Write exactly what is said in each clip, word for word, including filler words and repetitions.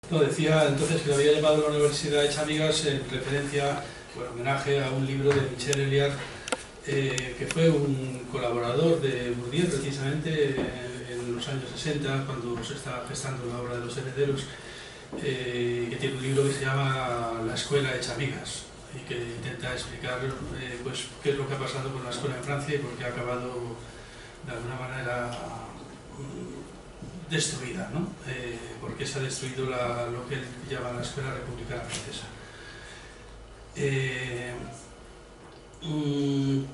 No, decía entonces que le había llamado a la Universidad Hecha Amigas en referencia, bueno, homenaje a un libro de Michel Eliard, eh, que fue un colaborador de Bourdieu precisamente eh, en los años sesenta, cuando se estaba gestando la obra de Los Herederos, eh, que tiene un libro que se llama La Escuela Hecha Amigas, y que intenta explicar eh, pues, qué es lo que ha pasado con la escuela en Francia y por qué ha acabado de alguna manera destruida, ¿no? Eh, porque se ha destruido la, lo que él llama la escuela republicana francesa. Eh, mm,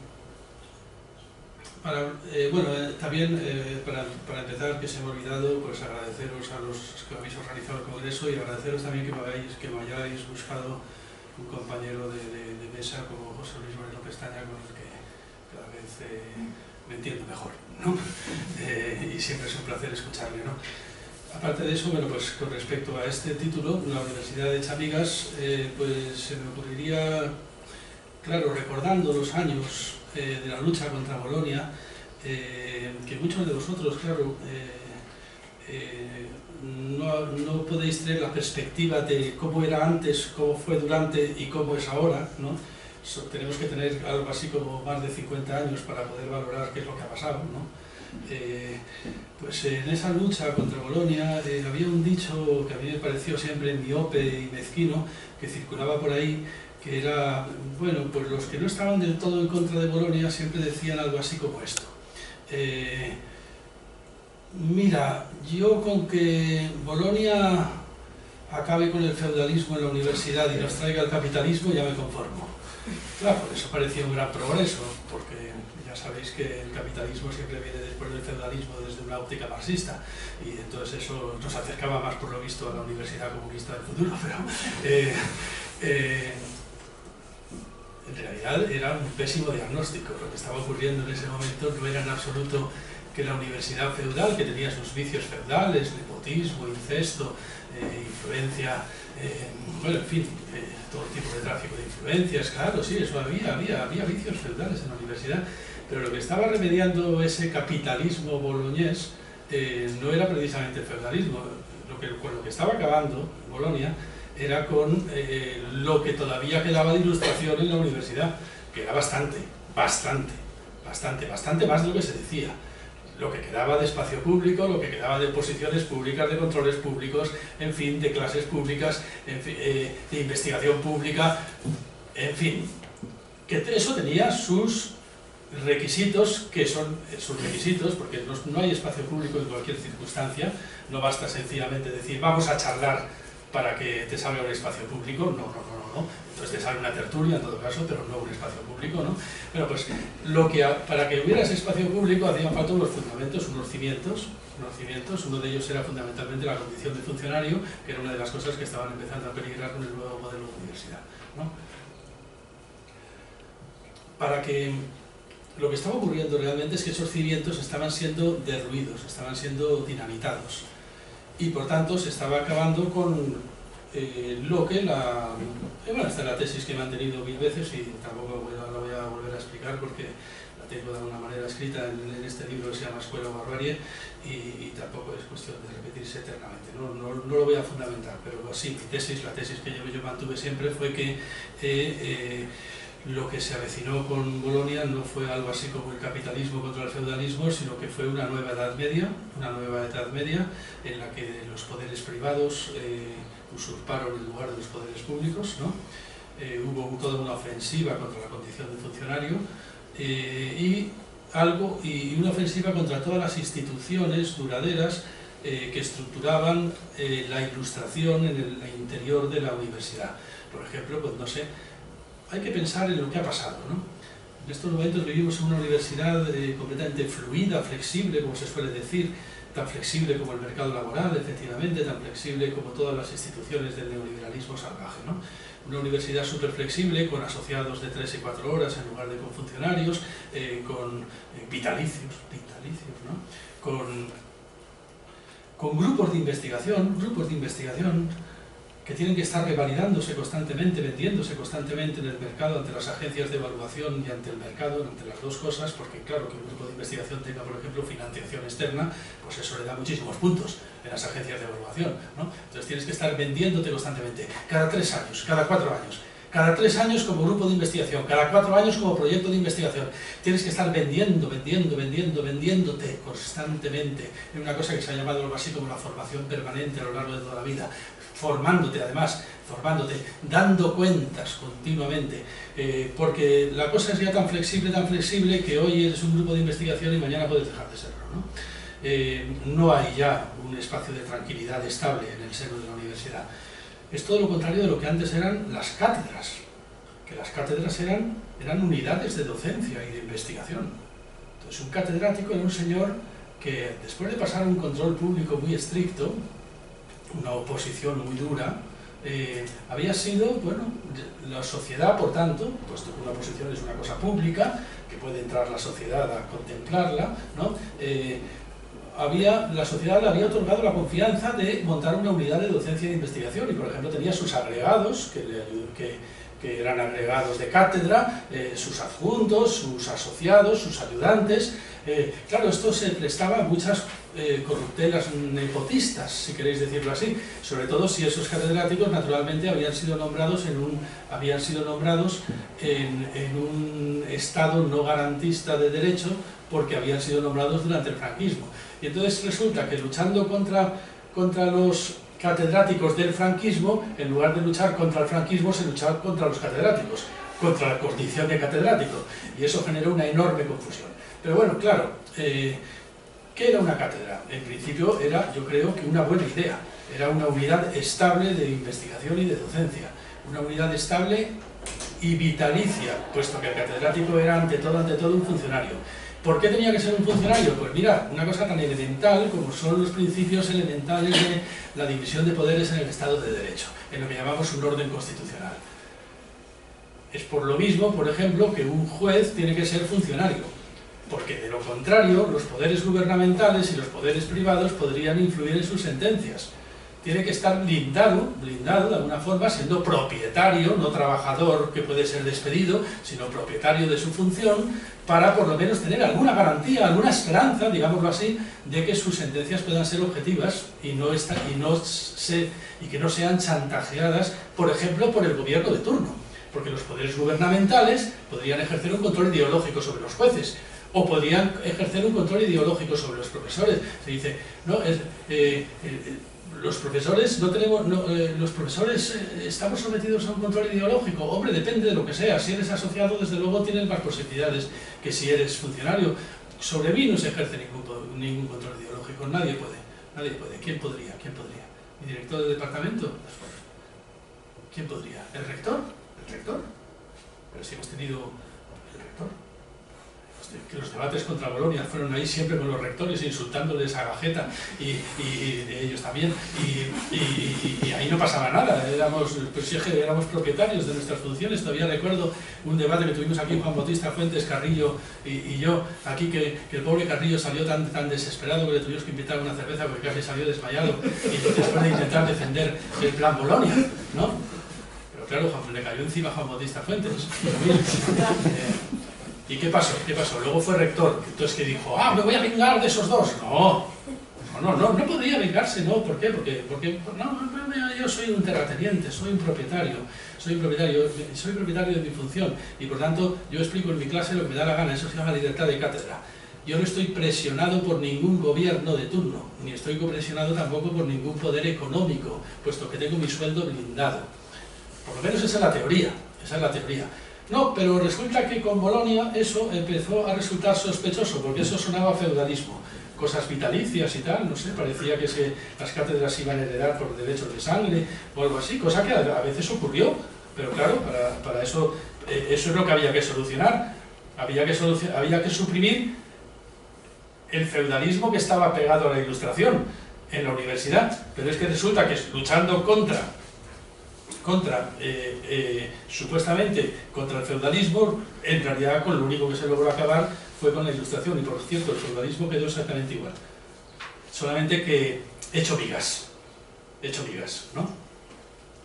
para, eh, bueno, eh, también eh, para, para empezar, que se me ha olvidado, pues agradeceros a los que habéis organizado el congreso y agradeceros también que me, hagáis, que me hayáis buscado un compañero de, de, de mesa como José Luis Moreno Pestaña, con el que cada vez eh, me entiendo mejor, ¿no? Eh, y siempre es un placer escucharle, ¿no? Aparte de eso, bueno, pues con respecto a este título, la Universidad Hecha Amigas, eh, pues se me ocurriría, claro, recordando los años eh, de la lucha contra Bolonia, eh, que muchos de vosotros, claro, eh, eh, no, no podéis tener la perspectiva de cómo era antes, cómo fue durante y cómo es ahora, ¿no? So, tenemos que tener algo así como más de cincuenta años para poder valorar qué es lo que ha pasado, ¿no? Eh, pues en esa lucha contra Bolonia eh, había un dicho que a mí me pareció siempre miope y mezquino, que circulaba por ahí, que era, bueno, pues los que no estaban del todo en contra de Bolonia siempre decían algo así como esto. Eh, mira, yo con que Bolonia acabe con el feudalismo en la universidad y nos traiga el capitalismo ya me conformo. Claro, eso parecía un gran progreso, porque ya sabéis que el capitalismo siempre viene después del feudalismo desde una óptica marxista, y entonces eso nos acercaba más, por lo visto, a la Universidad Comunista del futuro, pero eh, eh, en realidad era un pésimo diagnóstico. Lo que estaba ocurriendo en ese momento no era en absoluto que la universidad feudal, que tenía sus vicios feudales, nepotismo, incesto, eh, influencia, eh, bueno, en fin, eh, todo tipo de tráfico de influencias, claro, sí, eso había, había, había vicios feudales en la universidad, pero lo que estaba remediando ese capitalismo boloñés eh, no era precisamente el feudalismo. Lo que, con lo que estaba acabando Bolonia era con eh, lo que todavía quedaba de ilustración en la universidad, que era bastante, bastante, bastante, bastante más de lo que se decía. Lo que quedaba de espacio público, lo que quedaba de posiciones públicas, de controles públicos, en fin, de clases públicas, en fin, eh, de investigación pública, en fin, que eso tenía sus requisitos, que son sus requisitos, porque no, no hay espacio público en cualquier circunstancia, no basta sencillamente decir vamos a charlar para que te salga un espacio público, no, no, no, no, no. Entonces te sale una tertulia en todo caso, pero no un espacio público, ¿no? Bueno, pues lo que, para que hubiera ese espacio público hacían falta unos fundamentos, unos cimientos, unos cimientos, uno de ellos era fundamentalmente la condición de funcionario, que era una de las cosas que estaban empezando a peligrar con el nuevo modelo de universidad, ¿no? Para que lo que estaba ocurriendo realmente es que esos cimientos estaban siendo derruidos, estaban siendo dinamitados, y por tanto se estaba acabando con eh, lo que la... Eh, bueno, esta es la tesis que he mantenido mil veces y tampoco voy a, la voy a volver a explicar porque la tengo de alguna manera escrita en, en este libro que se llama Escuela o Barbarie, y, y tampoco es cuestión de repetirse eternamente, no, no, no lo voy a fundamentar, pero sí, mi tesis, la tesis que yo, yo mantuve siempre fue que eh, eh, lo que se avecinó con Bolonia no fue algo así como el capitalismo contra el feudalismo, sino que fue una nueva edad media, una nueva edad media en la que los poderes privados eh, usurparon el lugar de los poderes públicos, ¿no? Eh, hubo toda una ofensiva contra la condición de funcionario eh, y, algo, y una ofensiva contra todas las instituciones duraderas eh, que estructuraban eh, la ilustración en el interior de la universidad. Por ejemplo, pues no sé, hay que pensar en lo que ha pasado, ¿no? En estos momentos vivimos en una universidad eh, completamente fluida, flexible, como se suele decir, tan flexible como el mercado laboral, efectivamente, tan flexible como todas las instituciones del neoliberalismo salvaje, ¿no? Una universidad súper flexible, con asociados de tres y cuatro horas en lugar de con funcionarios, eh, con eh, vitalicios, vitalicios, ¿no? Con, con grupos de investigación, grupos de investigación que tienen que estar revalidándose constantemente, vendiéndose constantemente en el mercado ante las agencias de evaluación y ante el mercado, ante las dos cosas, porque claro, que un grupo de investigación tenga, por ejemplo, financiación externa, pues eso le da muchísimos puntos en las agencias de evaluación, ¿no? Entonces tienes que estar vendiéndote constantemente, cada tres años, cada cuatro años, cada tres años como grupo de investigación, cada cuatro años como proyecto de investigación. Tienes que estar vendiendo, vendiendo, vendiendo, vendiéndote constantemente en una cosa que se ha llamado algo así como la formación permanente a lo largo de toda la vida. Formándote además, formándote, dando cuentas continuamente, eh, porque la cosa es ya tan flexible, tan flexible, que hoy eres un grupo de investigación y mañana puedes dejar de serlo, ¿no? Eh, no hay ya un espacio de tranquilidad estable en el seno de la universidad. Es todo lo contrario de lo que antes eran las cátedras, que las cátedras eran, eran unidades de docencia y de investigación. Entonces un catedrático era un señor que después de pasar un control público muy estricto, una oposición muy dura, eh, había sido, bueno, la sociedad, por tanto, puesto que una oposición es una cosa pública, que puede entrar la sociedad a contemplarla, ¿no? Eh, había, la sociedad le había otorgado la confianza de montar una unidad de docencia e investigación y, por ejemplo, tenía sus agregados, que, le, que, que eran agregados de cátedra, eh, sus adjuntos, sus asociados, sus ayudantes. Eh, claro, esto se prestaba a muchas eh, corruptelas nepotistas, si queréis decirlo así, sobre todo si esos catedráticos naturalmente habían sido nombrados en un, habían sido nombrados en, en un estado no garantista de derecho, porque habían sido nombrados durante el franquismo. Y entonces resulta que luchando contra, contra los catedráticos del franquismo, en lugar de luchar contra el franquismo, se luchaba contra los catedráticos, contra la condición de catedrático, y eso generó una enorme confusión. Pero bueno, claro, eh, ¿qué era una cátedra? En principio era, yo creo, que una buena idea. Era una unidad estable de investigación y de docencia. Una unidad estable y vitalicia, puesto que el catedrático era ante todo, ante todo un funcionario. ¿Por qué tenía que ser un funcionario? Pues mira, una cosa tan elemental como son los principios elementales de la división de poderes en el Estado de Derecho, en lo que llamamos un orden constitucional. Es por lo mismo, por ejemplo, que un juez tiene que ser funcionario, porque de lo contrario los poderes gubernamentales y los poderes privados podrían influir en sus sentencias. Tiene que estar blindado, blindado de alguna forma, siendo propietario, no trabajador que puede ser despedido, sino propietario de su función, para por lo menos tener alguna garantía, alguna esperanza, digámoslo así, de que sus sentencias puedan ser objetivas y, no esta, y, no se, y que no sean chantajeadas, por ejemplo, por el gobierno de turno. Porque los poderes gubernamentales podrían ejercer un control ideológico sobre los jueces, o podrían ejercer un control ideológico sobre los profesores. Se dice, no, es, eh, eh, los profesores no tenemos, no, eh, los profesores eh, estamos sometidos a un control ideológico. Hombre, depende de lo que sea. Si eres asociado, desde luego tienes más posibilidades que si eres funcionario. Sobre mí no se ejerce ningún, ningún control ideológico. Nadie puede. Nadie puede. ¿Quién podría? ¿Quién podría? ¿Mi director de departamento? ¿Quién podría? ¿El rector? ¿El rector? Pero si hemos tenido el rector. Que los debates contra Bolonia fueron ahí siempre con los rectores insultándoles a Gajeta y, y, y ellos también y, y, y, y ahí no pasaba nada, éramos, pues, sí, éramos propietarios de nuestras funciones. Todavía recuerdo un debate que tuvimos aquí Juan Bautista Fuentes, Carrillo y, y yo aquí, que, que el pobre Carrillo salió tan, tan desesperado que le tuvimos que invitar a una cerveza porque casi salió desmayado y después de intentar defender el plan Bolonia, ¿no? Pero claro, Juan, le cayó encima a Juan Bautista Fuentes. eh, ¿Y qué pasó? ¿Qué pasó? Luego fue rector, entonces que dijo, ah, me voy a vengar de esos dos. No, no, no, no, no podría vengarse, ¿no? ¿Por qué? Porque, porque no, no, yo soy un terrateniente, soy un propietario, soy un propietario, soy propietario de mi función y por tanto yo explico en mi clase lo que me da la gana, eso se llama libertad de cátedra. Yo no estoy presionado por ningún gobierno de turno, ni estoy presionado tampoco por ningún poder económico, puesto que tengo mi sueldo blindado. Por lo menos esa es la teoría, esa es la teoría. No, pero resulta que con Bolonia eso empezó a resultar sospechoso, porque eso sonaba a feudalismo. Cosas vitalicias y tal, no sé, parecía que se, las cátedras iban a heredar por derechos de sangre o algo así, cosa que a, a veces ocurrió, pero claro, para, para eso, eh, eso es lo que había que solucionar. Había que, solucionar, había que suprimir el feudalismo que estaba pegado a la Ilustración en la universidad, pero es que resulta que luchando contra contra, eh, eh, supuestamente, contra el feudalismo, en realidad con lo único que se logró acabar fue con la Ilustración, y por cierto el feudalismo quedó exactamente igual, solamente que hecho vigas, hecho vigas, ¿no?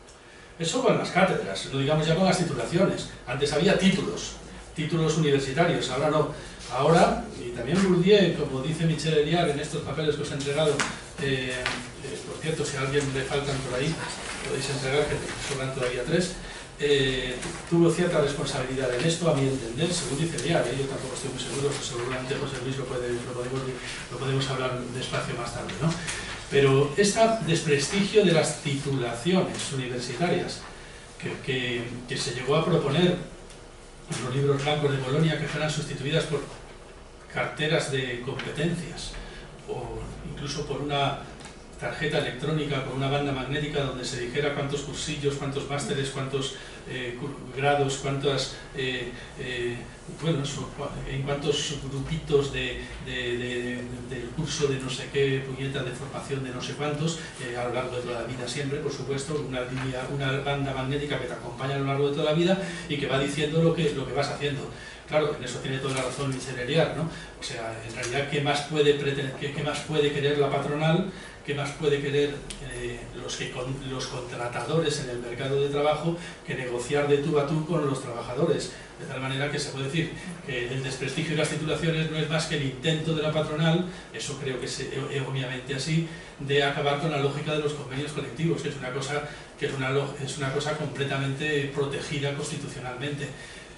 Eso con las cátedras, no digamos ya con las titulaciones. Antes había títulos, títulos universitarios, ahora no. Ahora, y también Bourdieu, como dice Michel Eliard en estos papeles que os he entregado, eh, eh, por cierto, si a alguien le faltan por ahí, podéis entregar, que sobran todavía tres, eh, tuvo cierta responsabilidad en esto, a mi entender, según dice Eliard, ¿eh? Yo tampoco estoy muy seguro, seguramente José Luis lo, puede, lo, podemos, lo podemos hablar despacio más tarde, ¿no? Pero este desprestigio de las titulaciones universitarias que, que, que se llegó a proponer en los libros blancos de Bolonia, que fueran sustituidas por carteras de competencias o incluso por una tarjeta electrónica con una banda magnética donde se dijera cuántos cursillos, cuántos másteres, cuántos eh, grados, cuántas eh, eh, bueno, eso, en cuántos grupitos de, de, de, de, del curso de no sé qué puñeta de formación de no sé cuántos eh, a lo largo de toda la vida siempre, por supuesto, una línea, una banda magnética que te acompaña a lo largo de toda la vida y que va diciendo lo que, lo que vas haciendo. Claro, en eso tiene toda la razón Michel Eliard, ¿no? O sea, en realidad, ¿qué más puede, pretender, qué, qué más puede querer la patronal? ¿Qué más puede querer eh, los, que con, los contratadores en el mercado de trabajo que negociar de tú a tú con los trabajadores? De tal manera que se puede decir que el desprestigio de las titulaciones no es más que el intento de la patronal, eso creo que es eh, obviamente así, de acabar con la lógica de los convenios colectivos, que es una cosa, que es una, es una cosa completamente protegida constitucionalmente.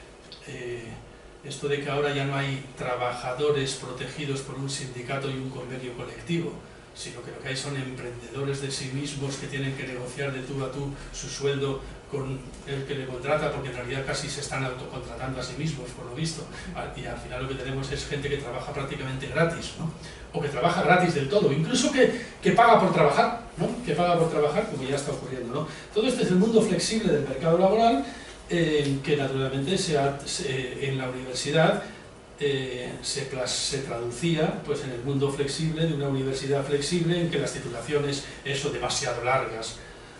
Eh, esto de que ahora ya no hay trabajadores protegidos por un sindicato y un convenio colectivo, sino que lo que hay son emprendedores de sí mismos que tienen que negociar de tú a tú su sueldo con el que le contrata, porque en realidad casi se están autocontratando a sí mismos, por lo visto, y al final lo que tenemos es gente que trabaja prácticamente gratis, ¿no? O que trabaja gratis del todo, incluso que, que paga por trabajar, ¿no? Que paga por trabajar, como ya está ocurriendo, ¿no? Todo esto es el mundo flexible del mercado laboral, eh, que naturalmente se ha, se, en la universidad Eh, se, se traducía pues, en el mundo flexible de una universidad flexible en que las titulaciones, eso, demasiado largas,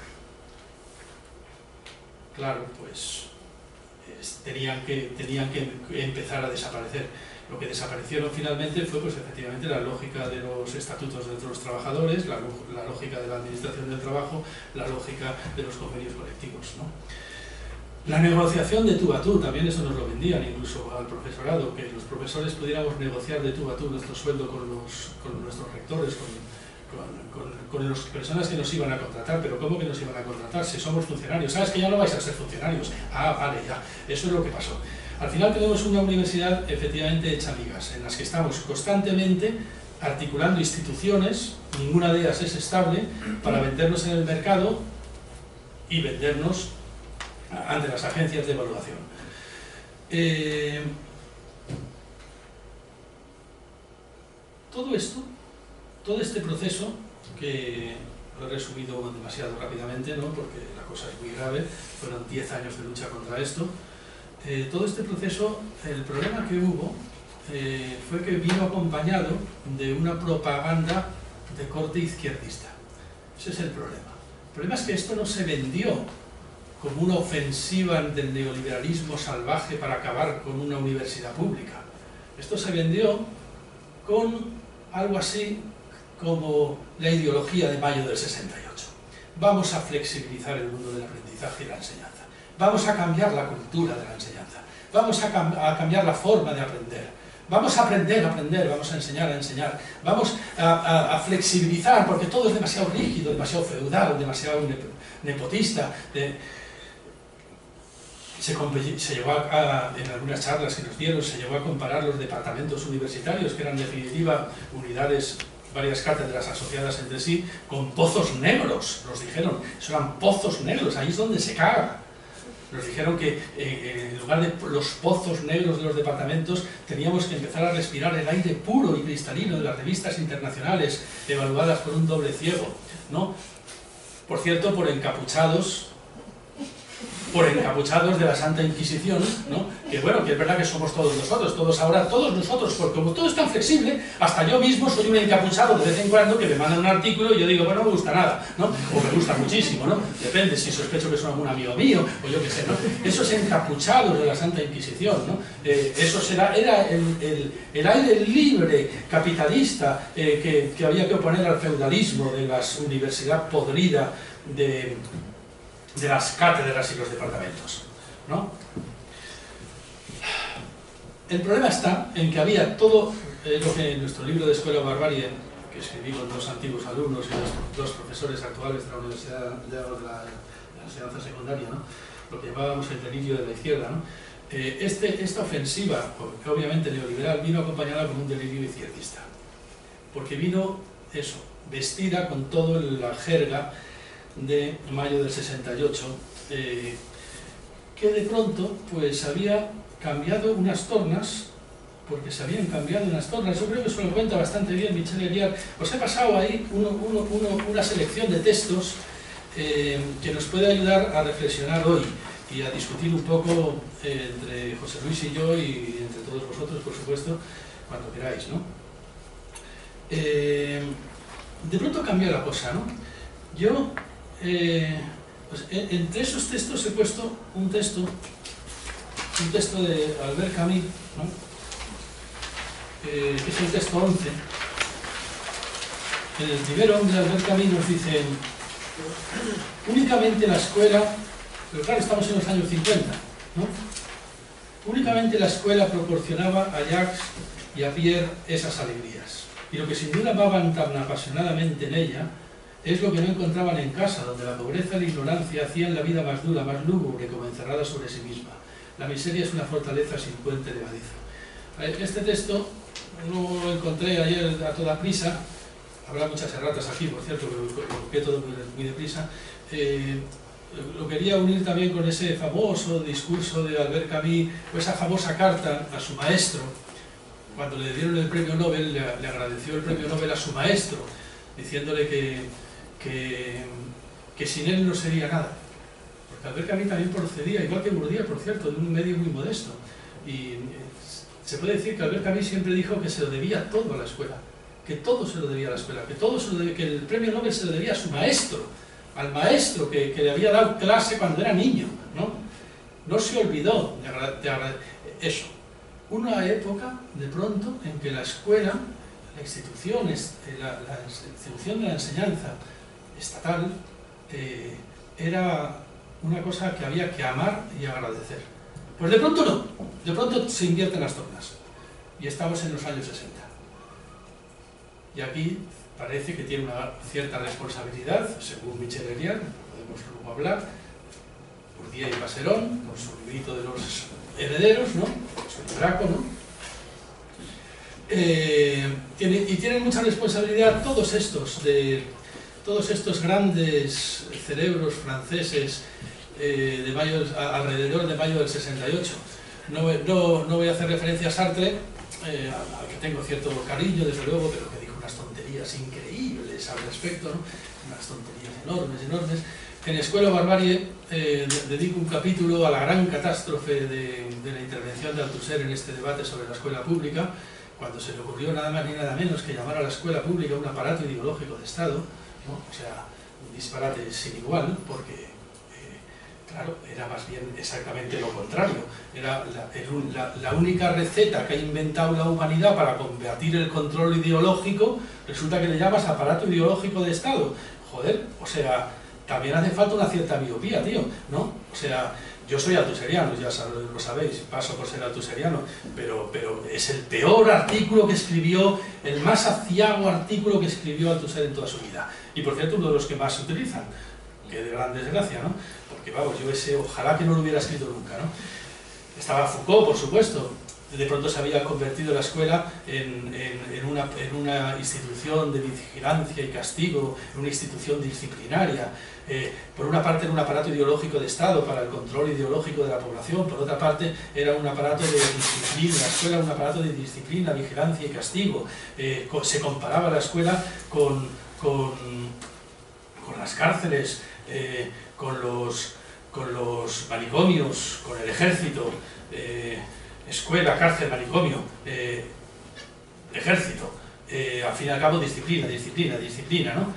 claro, pues es, tenían, que, tenían que empezar a desaparecer. Lo que desaparecieron finalmente fue pues, efectivamente la lógica de los estatutos de los trabajadores, la, la lógica de la administración del trabajo, la lógica de los convenios colectivos, ¿no? La negociación de tú a tú, también eso nos lo vendían incluso al profesorado, que los profesores pudiéramos negociar de tú a tú nuestro sueldo con, los, con nuestros rectores, con, con, con, con las personas que nos iban a contratar. Pero ¿cómo que nos iban a contratar? Si somos funcionarios, ¿sabes que ya no vais a ser funcionarios? Ah, vale, ya, eso es lo que pasó. Al final tenemos una universidad efectivamente hecha migas, en las que estamos constantemente articulando instituciones, ninguna de ellas es estable, para vendernos en el mercado y vendernos ante las agencias de evaluación. Eh, todo esto, todo este proceso, que lo he resumido demasiado rápidamente, ¿no? Porque la cosa es muy grave, fueron diez años de lucha contra esto, eh, todo este proceso, el problema que hubo eh, fue que vino acompañado de una propaganda de corte izquierdista. Ese es el problema. El problema es que esto no se vendió como una ofensiva del neoliberalismo salvaje para acabar con una universidad pública. Esto se vendió con algo así como la ideología de mayo del sesenta y ocho. Vamos a flexibilizar el mundo del aprendizaje y la enseñanza. Vamos a cambiar la cultura de la enseñanza. Vamos a, cam a cambiar la forma de aprender. Vamos a aprender a aprender, vamos a enseñar a enseñar. Vamos a, a, a flexibilizar, porque todo es demasiado rígido, demasiado feudal, demasiado nepotista. De, Se, se llegó a, a, en algunas charlas que nos dieron, se llegó a comparar los departamentos universitarios, que eran en definitiva unidades, varias cátedras asociadas entre sí, con pozos negros, nos dijeron, eso eran pozos negros, ahí es donde se caga. Nos dijeron que eh, en lugar de los pozos negros de los departamentos, teníamos que empezar a respirar el aire puro y cristalino de las revistas internacionales, evaluadas por un doble ciego, ¿no? Por cierto, por encapuchados, por encapuchados de la Santa Inquisición, ¿no? Que bueno, que es verdad que somos todos nosotros, todos ahora, todos nosotros, porque como todo es tan flexible, hasta yo mismo soy un encapuchado de vez en cuando que me mandan un artículo y yo digo, bueno, no me gusta nada, ¿no? O me gusta muchísimo, ¿no? Depende si sospecho que son algún amigo mío, o yo qué sé, ¿no? Esos encapuchados de la Santa Inquisición, ¿no? Eh, eso será, era el, el, el aire libre capitalista eh, que, que había que oponer al feudalismo de la universidad podrida de... de las cátedras y los departamentos, ¿no? El problema está en que había todo eh, lo que en nuestro libro de Escuela o Barbarie, que escribí con dos antiguos alumnos y dos, dos profesores actuales de la Universidad de la, de la Enseñanza Secundaria, ¿no? Lo que llamábamos el delirio de la izquierda, ¿no? Eh, este, esta ofensiva, que obviamente neoliberal, vino acompañada con un delirio izquierdista, porque vino eso, vestida con toda la jerga de mayo del sesenta y ocho, eh, que de pronto pues había cambiado unas tornas, porque se habían cambiado unas tornas. Yo creo que eso lo cuenta bastante bien Michel Eliard. Os he pasado ahí uno, uno, uno, una selección de textos eh, que nos puede ayudar a reflexionar hoy y a discutir un poco eh, entre José Luis y yo y entre todos vosotros, por supuesto, cuando queráis, ¿no? Eh, de pronto cambió la cosa, ¿no? Yo, eh, pues, entre esos textos he puesto un texto un texto de Albert Camus, ¿no? eh, que es el texto once. En el primer hombre, Albert Camus nos dice: únicamente la escuela, pero claro, estamos en los años cincuenta, ¿no? Únicamente la escuela proporcionaba a Jacques y a Pierre esas alegrías, y lo que sin duda amaban tan apasionadamente en ella es lo que no encontraban en casa, donde la pobreza y la ignorancia hacían la vida más dura, más lúgubre, como encerrada sobre sí misma. La miseria es una fortaleza sin puente levadizo. Este texto no lo encontré ayer a toda prisa. Habrá muchas erratas aquí, por cierto, pero lo busqué todo muy, muy deprisa. Eh, lo quería unir también con ese famoso discurso de Albert Camus, o esa famosa carta a su maestro. Cuando le dieron el premio Nobel, le, le agradeció el premio Nobel a su maestro, diciéndole que, que, que sin él no sería nada. Albert Camus también procedía, igual que Bourdieu, por cierto, de un medio muy modesto. Y se puede decir que Albert Camus siempre dijo que se lo debía todo a la escuela, que todo se lo debía a la escuela, que, todo se lo debía, que el premio Nobel se lo debía a su maestro, al maestro que, que le había dado clase cuando era niño, ¿no? No se olvidó de, de eso. Una época, de pronto, en que la escuela, la institución, la, la institución de la enseñanza estatal, eh, era una cosa que había que amar y agradecer. Pues de pronto no, de pronto se invierten las tornas y estamos en los años sesenta. Y aquí parece que tiene una cierta responsabilidad, según Michel Eliard, podemos luego hablar, Bourdieu y Passerón, con su librito de los herederos, ¿no? Su libraco, ¿no? Eh, tiene, y tienen mucha responsabilidad todos estos de todos estos grandes cerebros franceses eh, de mayo, alrededor de mayo del sesenta y ocho. No, no, no voy a hacer referencia a Sartre, eh, al que tengo cierto cariño, desde luego, pero que dijo unas tonterías increíbles al respecto, ¿no? Unas tonterías enormes, enormes. En Escuela o Barbarie eh, dedico un capítulo a la gran catástrofe de, de la intervención de Althusser en este debate sobre la escuela pública, cuando se le ocurrió nada más ni nada menos que llamar a la escuela pública un aparato ideológico de Estado, ¿no? O sea, un disparate sin igual, porque, eh, claro, era más bien exactamente lo contrario. Era la, el, la, la única receta que ha inventado la humanidad para combatir el control ideológico, resulta que le llamas aparato ideológico de Estado. Joder, o sea, también hace falta una cierta miopía, tío, ¿no? O sea, yo soy althuseriano, ya lo sabéis, paso por ser althuseriano, pero, pero es el peor artículo que escribió, el más aciago artículo que escribió Althusser en toda su vida. Y por cierto, uno de los que más se utilizan, que de gran desgracia, ¿no? Porque vamos, yo ese, ojalá que no lo hubiera escrito nunca, ¿no? Estaba Foucault, por supuesto. De pronto se había convertido la escuela en, en, en, una, en una institución de vigilancia y castigo, en una institución disciplinaria. Eh, por una parte era un aparato ideológico de Estado para el control ideológico de la población, por otra parte era un aparato de disciplina, la escuela era un aparato de disciplina, vigilancia y castigo. Eh, se comparaba la escuela con, con, con las cárceles, eh, con, los, con los manicomios, con el ejército. Eh, escuela, cárcel, manicomio, eh, ejército, eh, al fin y al cabo disciplina, disciplina, disciplina, ¿no?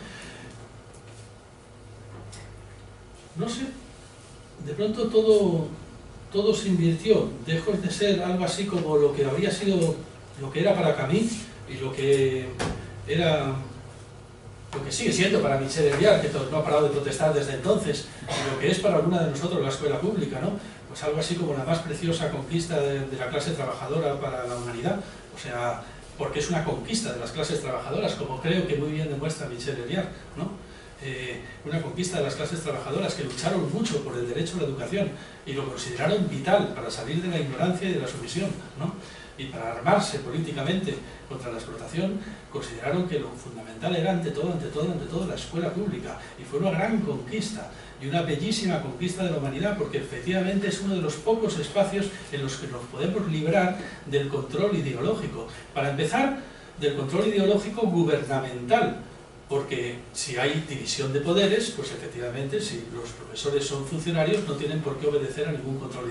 No sé, de pronto todo, todo se invirtió, dejó de ser algo así como lo que habría sido, lo que era para Camus y lo que era lo que sigue siendo para Michel Eliard, que no ha parado de protestar desde entonces, y lo que es para alguna de nosotros la escuela pública, ¿no? Pues algo así como la más preciosa conquista de, de la clase trabajadora para la humanidad, o sea, porque es una conquista de las clases trabajadoras, como creo que muy bien demuestra Michel Eliard, ¿no? Eh, una conquista de las clases trabajadoras que lucharon mucho por el derecho a la educación y lo consideraron vital para salir de la ignorancia y de la sumisión, ¿no? Y para armarse políticamente contra la explotación, consideraron que lo fundamental era ante todo, ante todo, ante todo la escuela pública, y fue una gran conquista y una bellísima conquista de la humanidad, porque efectivamente es uno de los pocos espacios en los que nos podemos librar del control ideológico. Para empezar, del control ideológico gubernamental, porque si hay división de poderes, pues efectivamente, si los profesores son funcionarios, no tienen por qué obedecer a ningún control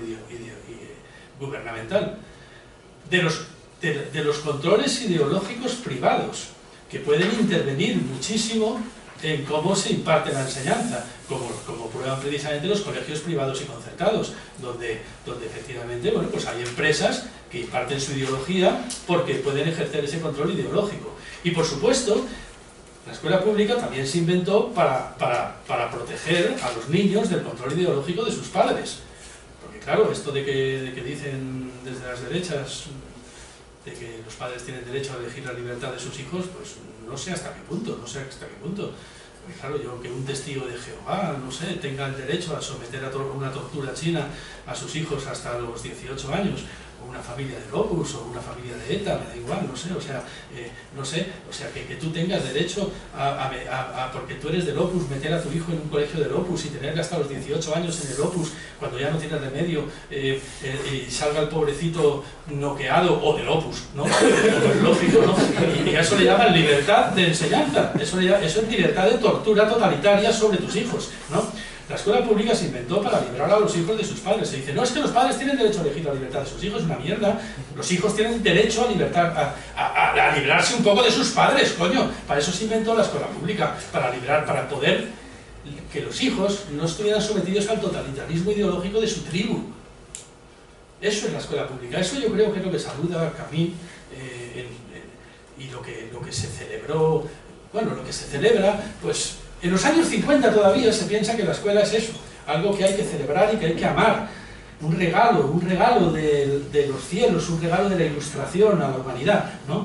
gubernamental. De los, de, de los controles ideológicos privados, que pueden intervenir muchísimo en cómo se imparte la enseñanza, como, como prueban precisamente los colegios privados y concertados, donde, donde efectivamente, bueno, pues hay empresas que imparten su ideología porque pueden ejercer ese control ideológico. Y por supuesto, la escuela pública también se inventó para, para, para proteger a los niños del control ideológico de sus padres. Porque claro, esto de que, de que dicen desde las derechas de que los padres tienen derecho a elegir la libertad de sus hijos, pues no sé hasta qué punto, no sé hasta qué punto. Porque claro, yo que un testigo de Jehová, no sé, tenga el derecho a someter a una tortura china a sus hijos hasta los dieciocho años, o una familia del Opus, o una familia de ETA, me da igual, no sé, o sea, eh, no sé, o sea, que, que tú tengas derecho a, a, a, a, porque tú eres del Opus, meter a tu hijo en un colegio del Opus y tenerle hasta los dieciocho años en el Opus, cuando ya no tiene remedio, eh, eh, y salga el pobrecito noqueado, o del Opus, ¿no? Es lógico, ¿no? Y, y a eso le llaman libertad de enseñanza, eso, le llaman, eso es libertad de tortura totalitaria sobre tus hijos, ¿no? La escuela pública se inventó para librar a los hijos de sus padres. Se dice, no, es que los padres tienen derecho a elegir la libertad de sus hijos, es una mierda. Los hijos tienen derecho a, libertar, a, a, a librarse un poco de sus padres, coño. Para eso se inventó la escuela pública, para librar, para poder que los hijos no estuvieran sometidos al totalitarismo ideológico de su tribu. Eso es la escuela pública. Eso yo creo que es lo que saluda Camín eh, en, en, y lo que, lo que se celebró, bueno, lo que se celebra, pues... En los años cincuenta todavía se piensa que la escuela es eso, algo que hay que celebrar y que hay que amar, un regalo, un regalo de, de los cielos, un regalo de la ilustración a la humanidad, ¿no?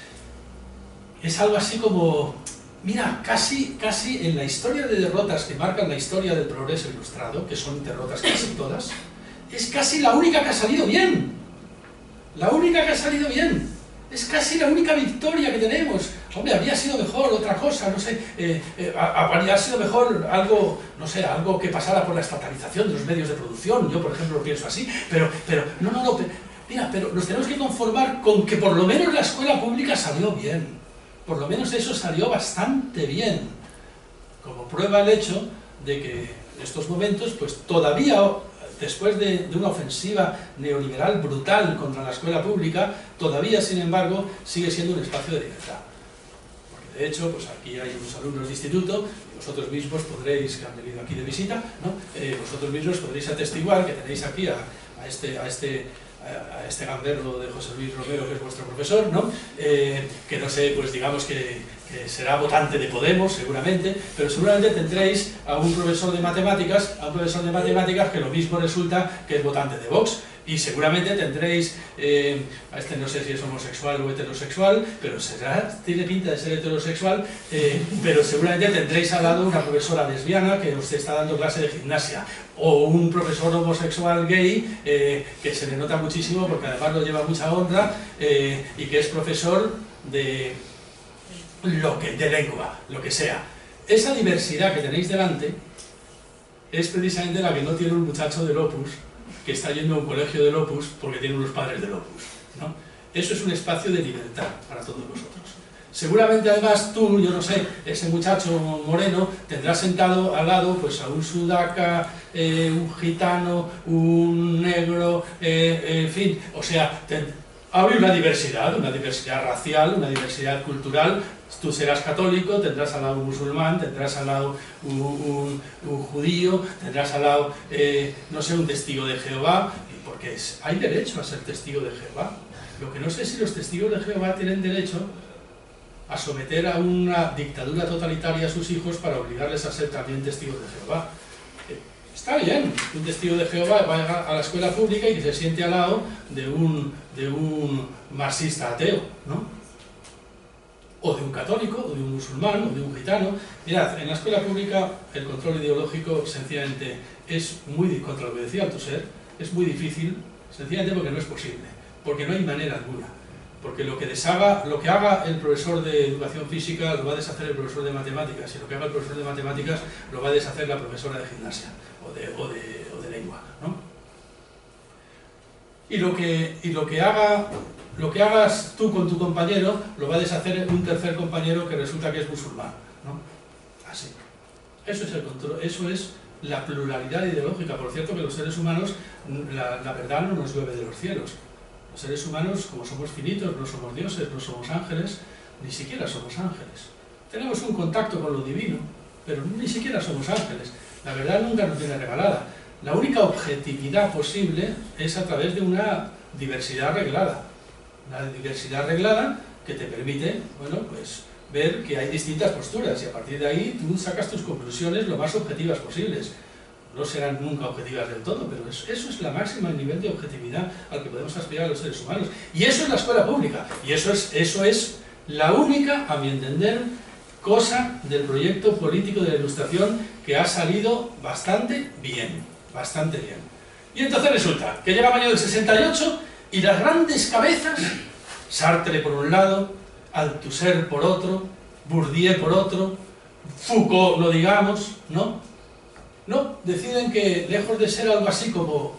Es algo así como, mira, casi, casi en la historia de derrotas que marcan la historia del progreso ilustrado, que son derrotas casi todas, es casi la única que ha salido bien, la única que ha salido bien. Es casi la única victoria que tenemos. Hombre, habría sido mejor otra cosa, no sé, eh, eh, habría sido mejor algo, no sé, algo que pasara por la estatalización de los medios de producción, yo por ejemplo lo pienso así, pero, pero, no, no, no, pero, mira, pero nos tenemos que conformar con que por lo menos la escuela pública salió bien, por lo menos eso salió bastante bien, como prueba el hecho de que en estos momentos, pues todavía... Después de, de una ofensiva neoliberal brutal contra la escuela pública, todavía, sin embargo, sigue siendo un espacio de libertad. Porque, de hecho, pues aquí hay unos alumnos de instituto, y vosotros mismos podréis, que han venido aquí de visita, ¿no? eh, vosotros mismos podréis atestiguar que tenéis aquí a, a este... A este a este gamberro de José Luis Romero, que es vuestro profesor, ¿no? Eh, que no sé, pues digamos que, que será votante de Podemos, seguramente, pero seguramente tendréis a un profesor de matemáticas, a un profesor de matemáticas que lo mismo resulta que es votante de Vox, y seguramente tendréis, eh, a este no sé si es homosexual o heterosexual, pero será, tiene pinta de ser heterosexual, eh, pero seguramente tendréis al lado una profesora lesbiana que os está dando clase de gimnasia, o un profesor homosexual gay, eh, que se le nota muchísimo porque además lo lleva mucha honra, eh, y que es profesor de, lo que, de lengua, lo que sea. Esa diversidad que tenéis delante es precisamente la que no tiene un muchacho del Opus, que está yendo a un colegio del Opus porque tiene unos padres del Opus, ¿no? Eso es un espacio de libertad para todos nosotros. Seguramente además tú, yo no sé, ese muchacho moreno tendrá sentado al lado pues a un sudaca, eh, un gitano, un negro, eh, en fin, o sea, hay una diversidad, una diversidad racial, una diversidad cultural. Tú serás católico, tendrás al lado un musulmán, tendrás al lado un, un, un judío, tendrás al lado, eh, no sé, un testigo de Jehová, porque es, hay derecho a ser testigo de Jehová. Lo que no sé es si los testigos de Jehová tienen derecho a someter a una dictadura totalitaria a sus hijos para obligarles a ser también testigos de Jehová. Está bien que un testigo de Jehová vaya a la escuela pública y que se siente al lado de un, de un marxista ateo, ¿no? O de un católico, o de un musulmán, o de un gitano. Mirad, en la escuela pública el control ideológico sencillamente es muy, contra lo que decía Althusser, es muy difícil, sencillamente porque no es posible, porque no hay manera alguna. Porque lo que deshaga, lo que haga el profesor de educación física lo va a deshacer el profesor de matemáticas, y lo que haga el profesor de matemáticas lo va a deshacer la profesora de gimnasia o de, o de, o de lengua, ¿no? Y lo que, y lo que haga, lo que hagas tú con tu compañero lo va a deshacer un tercer compañero que resulta que es musulmán, ¿no? Así. Eso es el control, eso es la pluralidad ideológica. Por cierto, que los seres humanos, la, la verdad no nos llueve de los cielos. Los seres humanos, como somos finitos, no somos dioses, no somos ángeles, ni siquiera somos ángeles. Tenemos un contacto con lo divino, pero ni siquiera somos ángeles. La verdad nunca nos viene regalada. La única objetividad posible es a través de una diversidad reglada. Una diversidad reglada que te permite, bueno, pues ver que hay distintas posturas, y a partir de ahí tú sacas tus conclusiones lo más objetivas posibles. No serán nunca objetivas del todo, pero eso, eso es la máxima nivel de objetividad al que podemos aspirar a los seres humanos. Y eso es la escuela pública, y eso es, eso es la única, a mi entender, cosa del proyecto político de la Ilustración que ha salido bastante bien, bastante bien. Y entonces resulta que llega mayo del sesenta y ocho y las grandes cabezas, Sartre por un lado, Althusser por otro, Bourdieu por otro, Foucault, no digamos, ¿no? No, deciden que, lejos de ser algo así como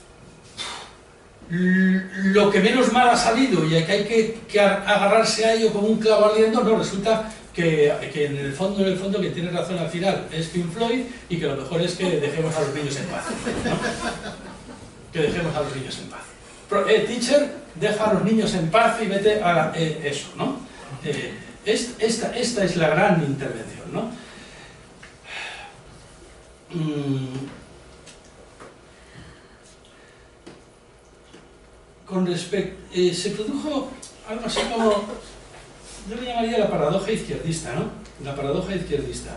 lo que menos mal ha salido y que hay que, que agarrarse a ello como un clavo ardiendo, no, resulta que, que en el fondo, en el fondo, que tiene razón al final es Pink Floyd, y que lo mejor es que dejemos a los niños en paz, ¿no? Que dejemos a los niños en paz. Pero, eh, teacher, deja a los niños en paz y vete a la, eh, eso, ¿no? Eh, esta, esta es la gran intervención, ¿no? Con respecto, eh, se produjo algo así como, yo le llamaría la paradoja izquierdista, ¿no? La paradoja izquierdista.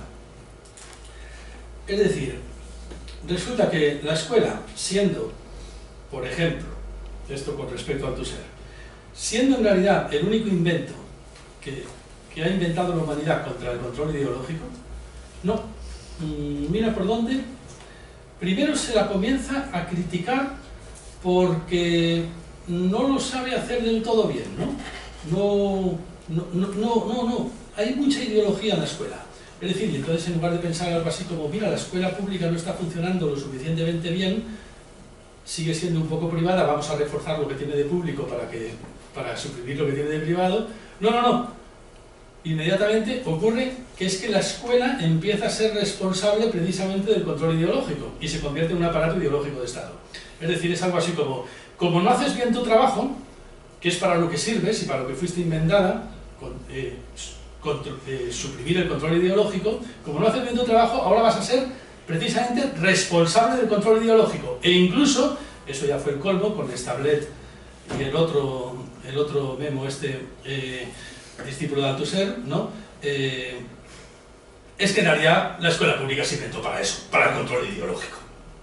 Es decir, resulta que la escuela, siendo, por ejemplo, esto con respecto a Althusser, siendo en realidad el único invento que, que ha inventado la humanidad contra el control ideológico, no. Mira por dónde. Primero se la comienza a criticar porque no lo sabe hacer del todo bien, ¿no? No, no, no, no, no, no. Hay mucha ideología en la escuela. Es decir, y entonces en lugar de pensar algo así como, mira, la escuela pública no está funcionando lo suficientemente bien, sigue siendo un poco privada, vamos a reforzar lo que tiene de público para, que, para suprimir lo que tiene de privado. No, no, no. Inmediatamente ocurre que es que la escuela empieza a ser responsable precisamente del control ideológico y se convierte en un aparato ideológico de Estado. Es decir, es algo así como, como no haces bien tu trabajo, que es para lo que sirves y para lo que fuiste inventada, con, eh, con, eh, suprimir el control ideológico, como no haces bien tu trabajo, ahora vas a ser precisamente responsable del control ideológico. E incluso, eso ya fue el colmo con Stablet y el otro, el otro memo este... Eh, discípulo de Althusser, ¿no? Eh, es que en realidad la escuela pública se inventó para eso, para el control ideológico.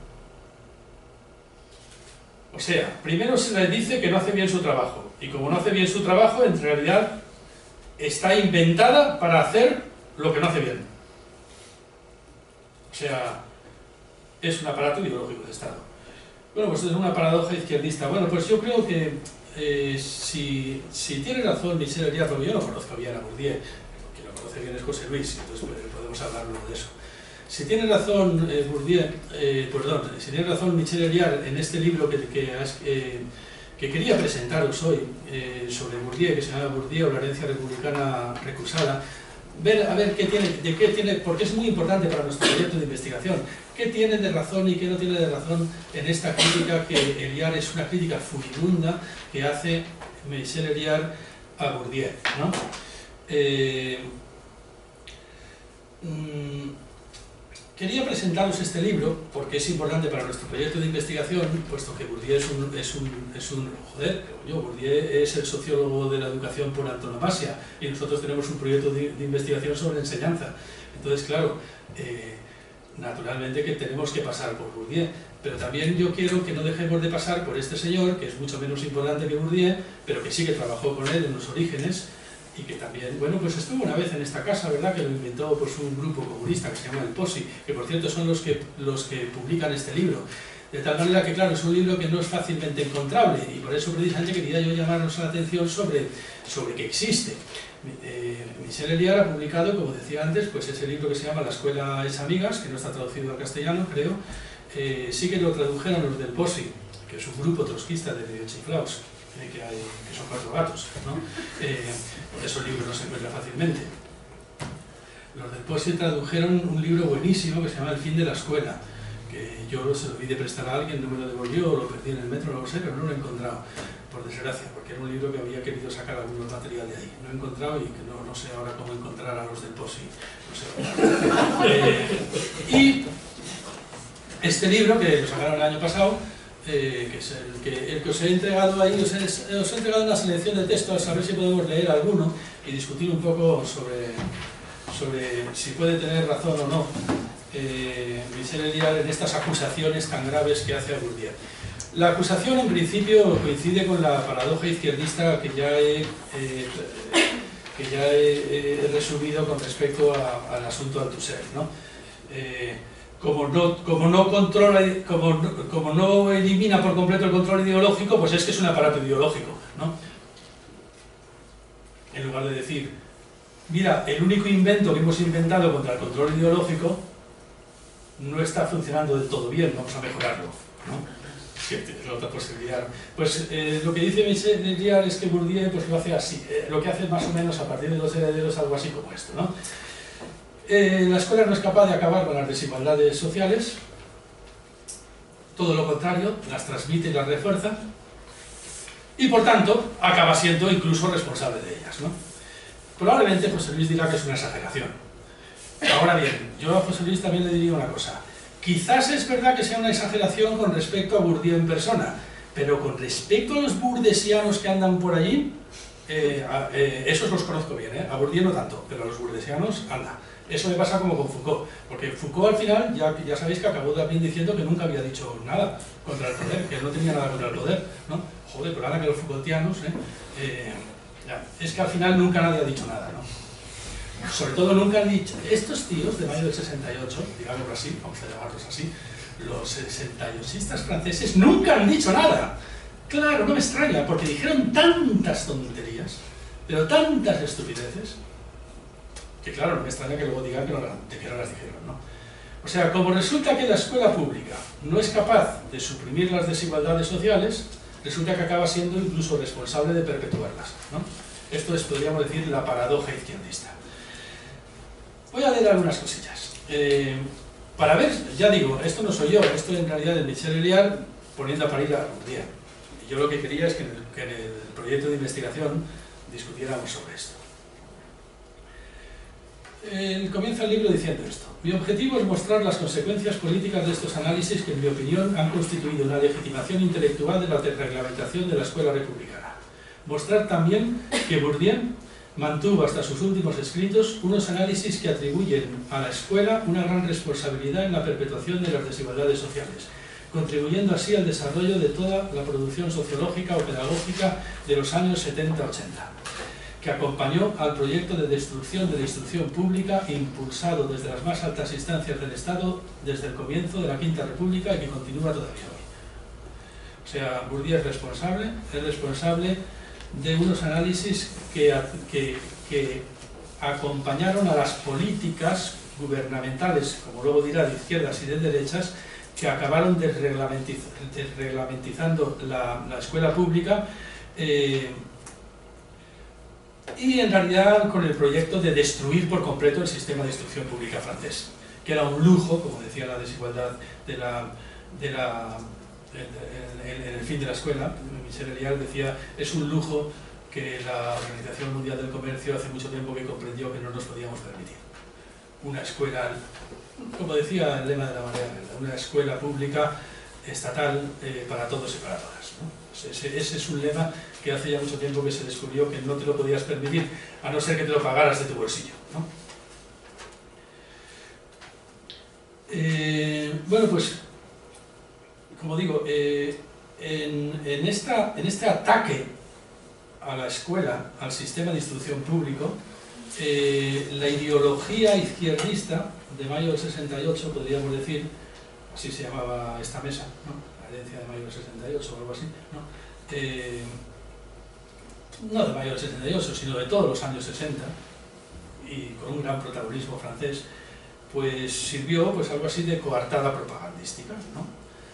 O sea, primero se le dice que no hace bien su trabajo, y como no hace bien su trabajo, en realidad está inventada para hacer lo que no hace bien. O sea, es un aparato ideológico de Estado. Bueno, pues es una paradoja izquierdista. Bueno, pues yo creo que Eh, si, si tiene razón Michel Eliade, porque yo no conozco bien a Bourdieu, quien lo conoce bien es José Luis, entonces podemos hablar luego de eso. Si tiene razón eh, Bourdieu, eh, perdón, si tiene razón Michel Eliade en este libro que, que, eh, que quería presentaros hoy eh, sobre Bourdieu, que se llama Bourdieu, la herencia republicana recusada, ver a ver qué tiene, de qué tiene, porque es muy importante para nuestro proyecto de investigación, qué tiene de razón y qué no tiene de razón en esta crítica que Eliade es una crítica furibunda que hace Michel Eliade a Bourdieu, ¿no? Eh, quería presentaros este libro porque es importante para nuestro proyecto de investigación, puesto que Bourdieu es un, es un, es un joder, yo, Bourdieu es el sociólogo de la educación por antonomasia y nosotros tenemos un proyecto de, de investigación sobre enseñanza. Entonces, claro, eh, naturalmente que tenemos que pasar por Bourdieu, pero también yo quiero que no dejemos de pasar por este señor, que es mucho menos importante que Bourdieu, pero que sí que trabajó con él en los orígenes, y que también, bueno, pues estuvo una vez en esta casa, ¿verdad?, que lo inventó pues un grupo comunista que se llama el POSI, que por cierto son los que, los que publican este libro. De tal manera que, claro, es un libro que no es fácilmente encontrable, y por eso precisamente quería yo llamaros la atención sobre, sobre que existe. Eh, Michel Eliard ha publicado, como decía antes, pues ese libro que se llama La escuela es amigas, que no está traducido al castellano, creo. Eh, sí que lo tradujeron los del POSI, que es un grupo trotskista de medio chiflaos, eh, que, hay, que son cuatro gatos, ¿no? Eh, por eso el libro no se encuentra fácilmente. Los del POSI tradujeron un libro buenísimo que se llama El fin de la escuela, que yo se lo vi de prestar a alguien, no me lo devolvió, o lo perdí en el metro, no lo sé, pero no lo he encontrado, por desgracia, porque era un libro que había querido sacar algún material de ahí. No he encontrado y que no, no sé ahora cómo encontrar a los del POSI. No sé. eh, y este libro, que lo sacaron el año pasado, eh, que es el que, el que os he entregado ahí, os he, os he entregado una selección de textos, a ver si podemos leer alguno y discutir un poco sobre, sobre si puede tener razón o no eh, Michel Eliard en estas acusaciones tan graves que hace a Bourdieu. La acusación en principio coincide con la paradoja izquierdista que ya he, eh, que ya he, he resumido con respecto a, al asunto Althusser, ¿no? Eh, como no, como, no controla, como, no, como no elimina por completo el control ideológico, pues es que es un aparato ideológico, ¿no? En lugar de decir, mira, el único invento que hemos inventado contra el control ideológico no está funcionando del todo bien, vamos a mejorarlo, ¿no? Que es la otra posibilidad. Pues eh, lo que dice Michel Eliard es que Bourdieu pues, lo hace así, eh, lo que hace más o menos a partir de los herederos, algo así como esto, ¿no? Eh, la escuela no es capaz de acabar con las desigualdades sociales, todo lo contrario, las transmite y las refuerza, y por tanto acaba siendo incluso responsable de ellas, ¿no? Probablemente José Luis dirá que es una exageración. Ahora bien, yo a José Luis también le diría una cosa. Quizás es verdad que sea una exageración con respecto a Bourdieu en persona, pero con respecto a los burdesianos que andan por allí, eh, a, eh, esos los conozco bien, ¿eh? A Bourdieu no tanto, pero a los burdesianos, anda. Eso me pasa como con Foucault, porque Foucault al final, ya, ya sabéis que acabó también diciendo que nunca había dicho nada contra el poder, que no tenía nada contra el poder, ¿no? Joder, pero ahora que los Foucaultianos, ¿eh? Eh, ya, es que al final nunca nadie ha dicho nada, ¿no? Sobre todo nunca han dicho, estos tíos de mayo del sesenta y ocho, digámoslo así, vamos a llamarlos así, los sesenta y ochistas franceses nunca han dicho nada. Claro, no me extraña, porque dijeron tantas tonterías, pero tantas estupideces, que claro, no me extraña que luego digan que no, que no las dijeron, ¿no? O sea, como resulta que la escuela pública no es capaz de suprimir las desigualdades sociales, resulta que acaba siendo incluso responsable de perpetuarlas, ¿no? Esto es, podríamos decir, la paradoja izquierdista. Voy a leer algunas cosillas. Eh, para ver, ya digo, esto no soy yo, esto en realidad es Michel Eliard poniendo a parir a Bourdieu. Y yo lo que quería es que en, el, que en el proyecto de investigación discutiéramos sobre esto. Él comienza el libro diciendo esto. Mi objetivo es mostrar las consecuencias políticas de estos análisis que, en mi opinión, han constituido una legitimación intelectual de la reglamentación de la escuela republicana. Mostrar también que Bourdieu mantuvo hasta sus últimos escritos unos análisis que atribuyen a la escuela una gran responsabilidad en la perpetuación de las desigualdades sociales, contribuyendo así al desarrollo de toda la producción sociológica o pedagógica de los años setenta ochenta. Que acompañó al proyecto de destrucción de la instrucción pública impulsado desde las más altas instancias del Estado desde el comienzo de la Quinta República y que continúa todavía hoy. O sea, Bourdieu es responsable, es responsable de unos análisis que, que, que acompañaron a las políticas gubernamentales, como luego dirá, de izquierdas y de derechas, que acabaron desreglamentiz desreglamentizando la, la escuela pública, eh, y en realidad con el proyecto de destruir por completo el sistema de instrucción pública francés, que era un lujo, como decía la desigualdad de la, de la, en, en, en el fin de la escuela. Michel Eliard decía, es un lujo que la Organización Mundial del Comercio hace mucho tiempo que comprendió que no nos podíamos permitir. una escuela, como decía el lema de la marea verde, una escuela pública estatal eh, para todos y para todas, ¿no? Ese, ese es un lema que hace ya mucho tiempo que se descubrió que no te lo podías permitir, a no ser que te lo pagaras de tu bolsillo, ¿no? Eh, bueno, pues, como digo, eh, en, en, esta, en este ataque a la escuela, al sistema de instrucción público, eh, la ideología izquierdista de mayo del sesenta y ocho, podríamos decir, así se llamaba esta mesa, ¿no? La herencia de mayo del sesenta y ocho o algo así, ¿no? Eh, no de mayo del sesenta y ocho, sino de todos los años sesenta, y con un gran protagonismo francés, pues sirvió pues algo así de coartada propagandística, ¿no?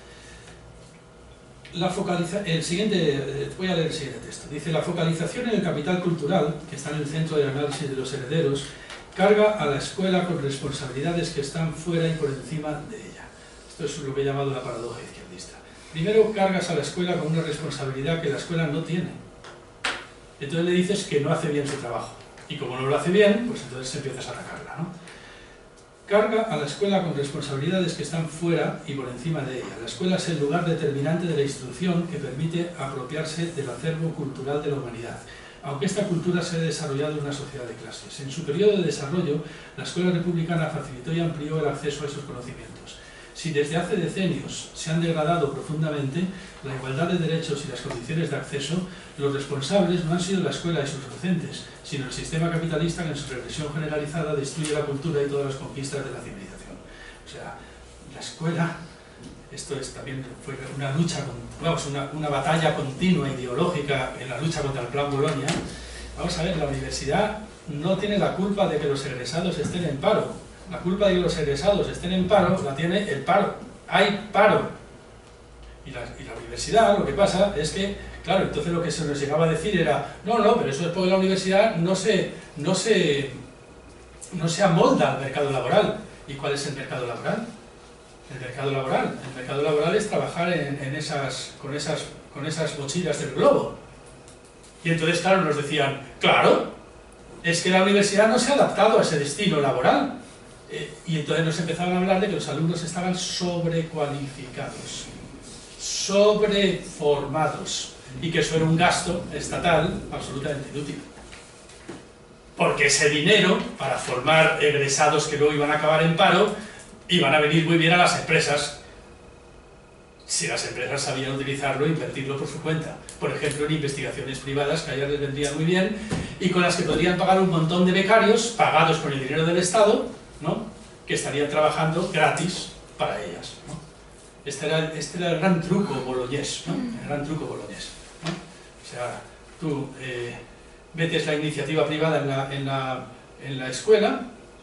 La focaliza el siguiente, voy a leer el siguiente texto. Dice: la focalización en el capital cultural, que está en el centro del análisis de los herederos, carga a la escuela con responsabilidades que están fuera y por encima de ella. Esto es lo que he llamado la paradoja izquierdista. Primero cargas a la escuela con una responsabilidad que la escuela no tiene. Entonces le dices que no hace bien su trabajo. Y como no lo hace bien, pues entonces empiezas a atacarla, ¿no? Carga a la escuela con responsabilidades que están fuera y por encima de ella. La escuela es el lugar determinante de la instrucción que permite apropiarse del acervo cultural de la humanidad, aunque esta cultura se ha desarrollado en una sociedad de clases. En su periodo de desarrollo, la escuela republicana facilitó y amplió el acceso a esos conocimientos. Si desde hace decenios se han degradado profundamente la igualdad de derechos y las condiciones de acceso, los responsables no han sido la escuela y sus docentes, sino el sistema capitalista que en su regresión generalizada destruye la cultura y todas las conquistas de la civilización. O sea, la escuela, esto es, también fue una lucha, con, vamos, una, una batalla continua ideológica en la lucha contra el Plan Bolonia. Vamos a ver, la universidad no tiene la culpa de que los egresados estén en paro. La culpa de que los egresados estén en paro la tiene el paro. Hay paro. Y la, y la universidad, lo que pasa es que, claro, entonces lo que se nos llegaba a decir era: no, no, pero eso es porque la universidad no se, no se, no se amolda al mercado laboral. ¿Y cuál es el mercado laboral? El mercado laboral. El mercado laboral es trabajar en, en esas, con, esas, con esas mochilas del globo. Y entonces, claro, nos decían: claro, es que la universidad no se ha adaptado a ese destino laboral. Eh, y entonces nos empezaban a hablar de que los alumnos estaban sobrecualificados, sobreformados, y que eso era un gasto estatal absolutamente inútil. Porque ese dinero, para formar egresados que luego iban a acabar en paro, iban a venir muy bien a las empresas, si las empresas sabían utilizarlo e invertirlo por su cuenta. Por ejemplo, en investigaciones privadas, que a ellas les vendrían muy bien, y con las que podrían pagar un montón de becarios, pagados con el dinero del Estado, ¿no?, que estarían trabajando gratis para ellas, ¿no? Este era, este era el gran truco boloñés, ¿no? El gran truco boloñés, ¿no? O sea, tú eh, metes la iniciativa privada en la, en, la, en la escuela,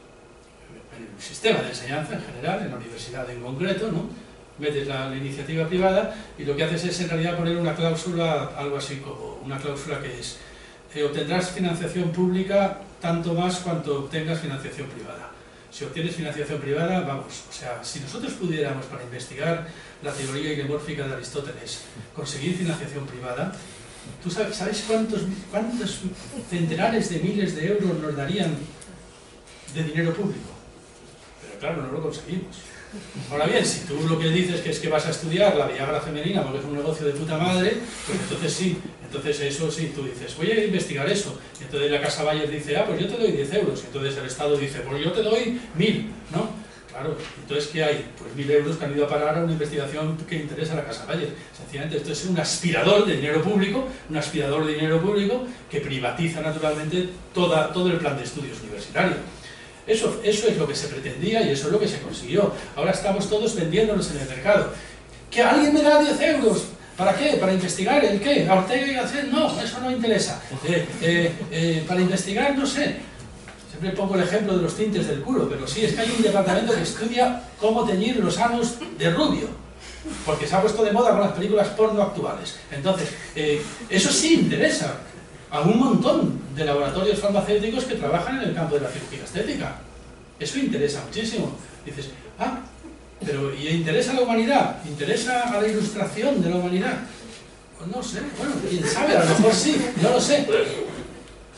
en el sistema de enseñanza en general, en la universidad en concreto, ¿no? Metes la, la iniciativa privada y lo que haces es en realidad poner una cláusula, algo así como una cláusula que es: eh, obtendrás financiación pública tanto más cuanto obtengas financiación privada. Si obtienes financiación privada, vamos, o sea, si nosotros pudiéramos, para investigar la teoría ilemórfica de Aristóteles, conseguir financiación privada, ¿tú sabes, sabes cuántos, cuántos centenares de miles de euros nos darían de dinero público? Pero claro, no lo conseguimos. Ahora bien, si tú lo que dices que es que vas a estudiar la Viagra femenina porque es un negocio de puta madre, pues entonces sí, entonces eso sí, tú dices, voy a investigar eso, y entonces la Casa Bayer dice, ah, pues yo te doy diez euros, y entonces el Estado dice, pues yo te doy mil, ¿no? Claro, entonces ¿qué hay? Pues mil euros que han ido a parar a una investigación que interesa a la Casa Bayer. Sencillamente esto es un aspirador de dinero público, un aspirador de dinero público que privatiza naturalmente toda, todo el plan de estudios universitario. Eso, eso es lo que se pretendía y eso es lo que se consiguió. Ahora estamos todos vendiéndonos en el mercado. ¿Que alguien me da diez euros? ¿Para qué? ¿Para investigar el qué? ¿A Ortega y Gasset? No, eso no interesa. Eh, eh, eh, para investigar, no sé. Siempre pongo el ejemplo de los tintes del culo, pero sí, es que hay un departamento que estudia cómo teñir los anos de rubio, porque se ha puesto de moda con las películas porno actuales. Entonces, eh, eso sí interesa a un montón de laboratorios farmacéuticos que trabajan en el campo de la cirugía estética. Eso interesa muchísimo. Dices, ah, pero ¿y interesa a la humanidad? ¿Interesa a la ilustración de la humanidad? Pues no sé, bueno, quién sabe, a lo mejor sí, no lo sé.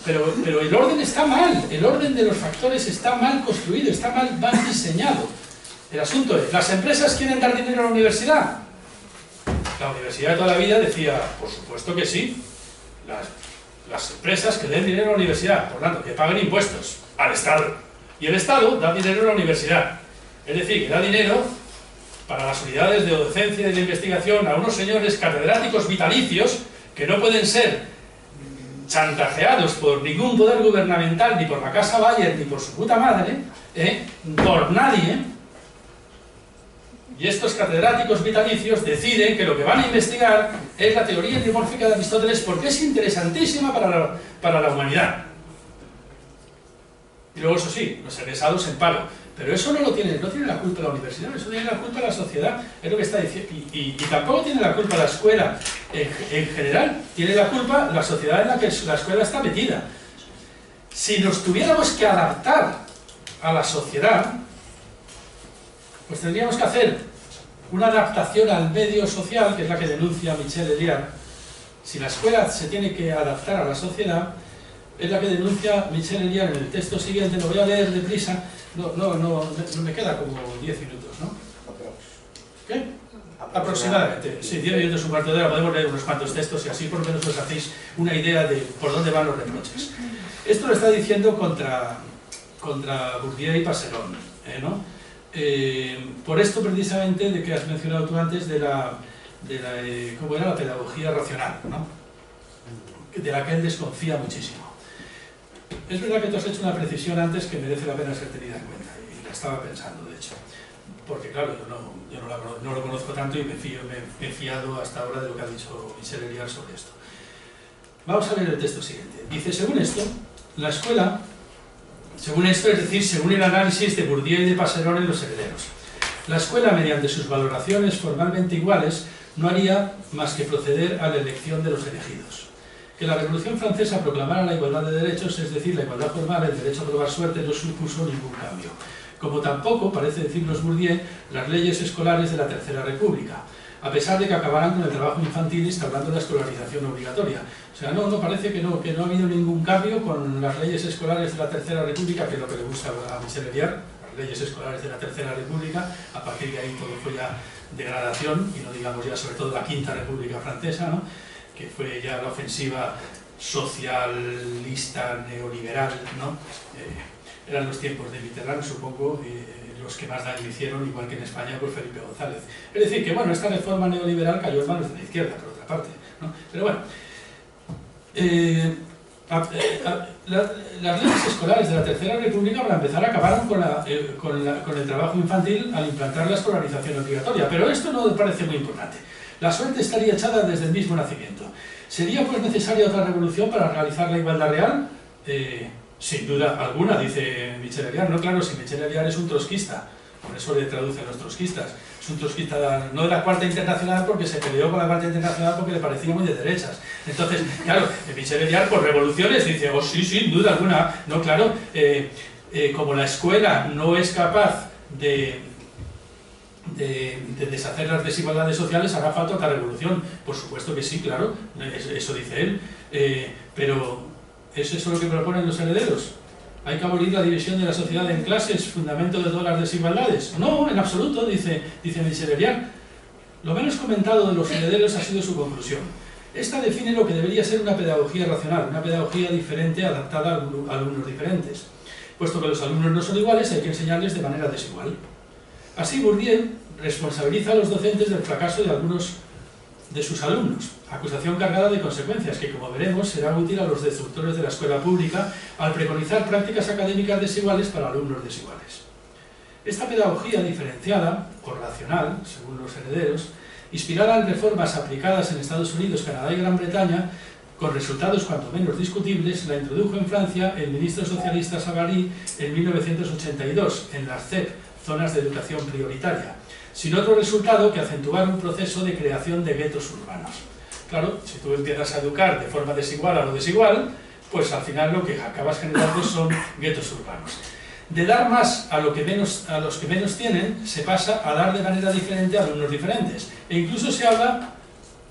pero, pero el orden está mal, el orden de los factores está mal construido, está mal, mal diseñado. El asunto es, ¿las empresas quieren dar dinero a la universidad? La universidad de toda la vida decía, por supuesto que sí, las, las empresas que den dinero a la universidad, por tanto, que paguen impuestos al Estado. Y el Estado da dinero a la universidad, es decir, que da dinero para las unidades de docencia y de investigación a unos señores catedráticos vitalicios que no pueden ser chantajeados por ningún poder gubernamental, ni por la Casa Bayer, ni por su puta madre, ¿eh? por nadie. Y estos catedráticos vitalicios deciden que lo que van a investigar es la teoría dimórfica de Aristóteles porque es interesantísima para la, para la humanidad. Y luego, eso sí, los egresados en paro. Pero eso no lo tiene, no tiene la culpa la universidad, eso tiene la culpa la sociedad, es lo que está diciendo. Y, y, y tampoco tiene la culpa la escuela en, en general, tiene la culpa la sociedad en la que la escuela está metida. Si nos tuviéramos que adaptar a la sociedad, pues tendríamos que hacer una adaptación al medio social, que es la que denuncia Michel Eliard. Si la escuela se tiene que adaptar a la sociedad, es la que denuncia Michel Eliard en el texto siguiente, lo voy a leer deprisa, no, no, no, no me queda como diez minutos, ¿no? ¿Qué? Aproximadamente, sí, diez minutos, un cuarto de hora, podemos leer unos cuantos textos y así por lo menos os hacéis una idea de por dónde van los reproches. Esto lo está diciendo contra, contra Bourdieu y Passerón, ¿eh, ¿no? Eh, por esto precisamente de que has mencionado tú antes de la, de la eh, ¿cómo era? La pedagogía racional, ¿no? De la que él desconfía muchísimo. Es verdad que tú has hecho una precisión antes que merece la pena ser tenida en cuenta, y la estaba pensando, de hecho, porque claro, yo no, yo no, la, no lo conozco tanto y me, fío, me, me he fiado hasta ahora de lo que ha dicho Michel Eliard sobre esto. Vamos a ver el texto siguiente. Dice, según esto, la escuela, según esto, es decir, según el análisis de Bourdieu y de Passerón en Los herederos, la escuela, mediante sus valoraciones formalmente iguales, no haría más que proceder a la elección de los elegidos. Que la Revolución Francesa proclamara la igualdad de derechos, es decir, la igualdad formal, el derecho a probar suerte, no supuso ningún cambio. Como tampoco, parece decirnos Bourdieu, las leyes escolares de la Tercera República, a pesar de que acabaran con el trabajo infantil instaurando la escolarización obligatoria. O sea, no, no parece que no, que no ha habido ningún cambio con las leyes escolares de la Tercera República, que es lo que le gusta a Michel Eliard, las leyes escolares de la Tercera República. A partir de ahí todo fue ya degradación, y no digamos ya sobre todo la Quinta República Francesa, ¿no? Que fue ya la ofensiva socialista, neoliberal, ¿no? Eh, eran los tiempos de Mitterrand, supongo, eh, los que más daño hicieron, igual que en España, pues Felipe González. Es decir, que bueno, esta reforma neoliberal cayó en manos de la izquierda, por otra parte, ¿no? Pero bueno, eh, a, a, la, las leyes escolares de la Tercera República, para empezar, acabaron con, la, eh, con, la, con el trabajo infantil al implantar la escolarización obligatoria, pero esto no me parece muy importante. La suerte estaría echada desde el mismo nacimiento. ¿Sería pues necesaria otra revolución para realizar la igualdad real? Eh, sin duda alguna, dice Michel Eliard. No, claro, si Michel Eliard es un trotskista, por eso le traducen los trotskistas. Es un trotskista no de la Cuarta Internacional porque se peleó con la Cuarta Internacional porque le parecía muy de derechas. Entonces, claro, Michel Eliard por revoluciones dice, oh sí, sin duda alguna. No, claro, eh, eh, como la escuela no es capaz de... De, de deshacer las desigualdades sociales, hará falta otra revolución. Por supuesto que sí, claro, eso dice él, eh, pero ¿es eso lo que proponen los herederos? ¿Hay que abolir la división de la sociedad en clases, fundamento de todas las desigualdades? No, en absoluto, dice, dice Michel Eliard. Lo menos comentado de los herederos ha sido su conclusión. Esta define lo que debería ser una pedagogía racional, una pedagogía diferente adaptada a alumnos diferentes. Puesto que los alumnos no son iguales, hay que enseñarles de manera desigual. Así, Bourdieu responsabiliza a los docentes del fracaso de algunos de sus alumnos, acusación cargada de consecuencias que, como veremos, será útil a los destructores de la escuela pública al preconizar prácticas académicas desiguales para alumnos desiguales. Esta pedagogía diferenciada, o racional, según los herederos, inspirada en reformas aplicadas en Estados Unidos, Canadá y Gran Bretaña, con resultados cuanto menos discutibles, la introdujo en Francia el ministro socialista Savary en mil novecientos ochenta y dos, en las C E P, zonas de educación prioritaria, sin otro resultado que acentuar un proceso de creación de guetos urbanos. Claro, si tú empiezas a educar de forma desigual a lo desigual, pues al final lo que acabas generando son guetos urbanos. De dar más a, lo que menos, a los que menos tienen, se pasa a dar de manera diferente a alumnos diferentes. E incluso se habla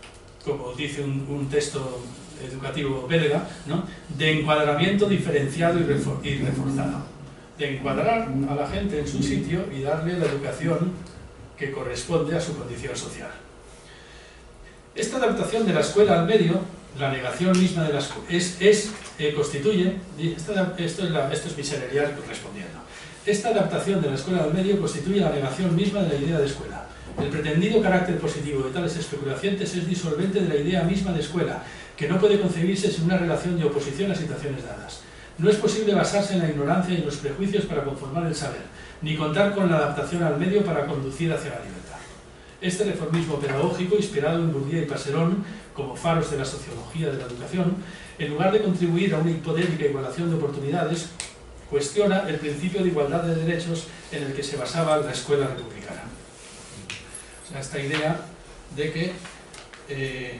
como dice un, un texto educativo belga, ¿no?, de encuadramiento diferenciado y, refor y reforzado, de encuadrar a la gente en su sitio y darle la educación que corresponde a su condición social. Esta adaptación de la escuela al medio, la negación misma de la escuela, es, es, eh, constituye, esta, esto, es la, esto es mi serial respondiendo, esta adaptación de la escuela al medio constituye la negación misma de la idea de escuela. El pretendido carácter positivo de tales especulaciones es disolvente de la idea misma de escuela, que no puede concebirse sin una relación de oposición a situaciones dadas. No es posible basarse en la ignorancia y en los prejuicios para conformar el saber, ni contar con la adaptación al medio para conducir hacia la libertad. Este reformismo pedagógico, inspirado en Bourdieu y Passerón como faros de la sociología de la educación, en lugar de contribuir a una hipotética igualación de oportunidades, cuestiona el principio de igualdad de derechos en el que se basaba la escuela republicana. O sea, esta idea de que eh,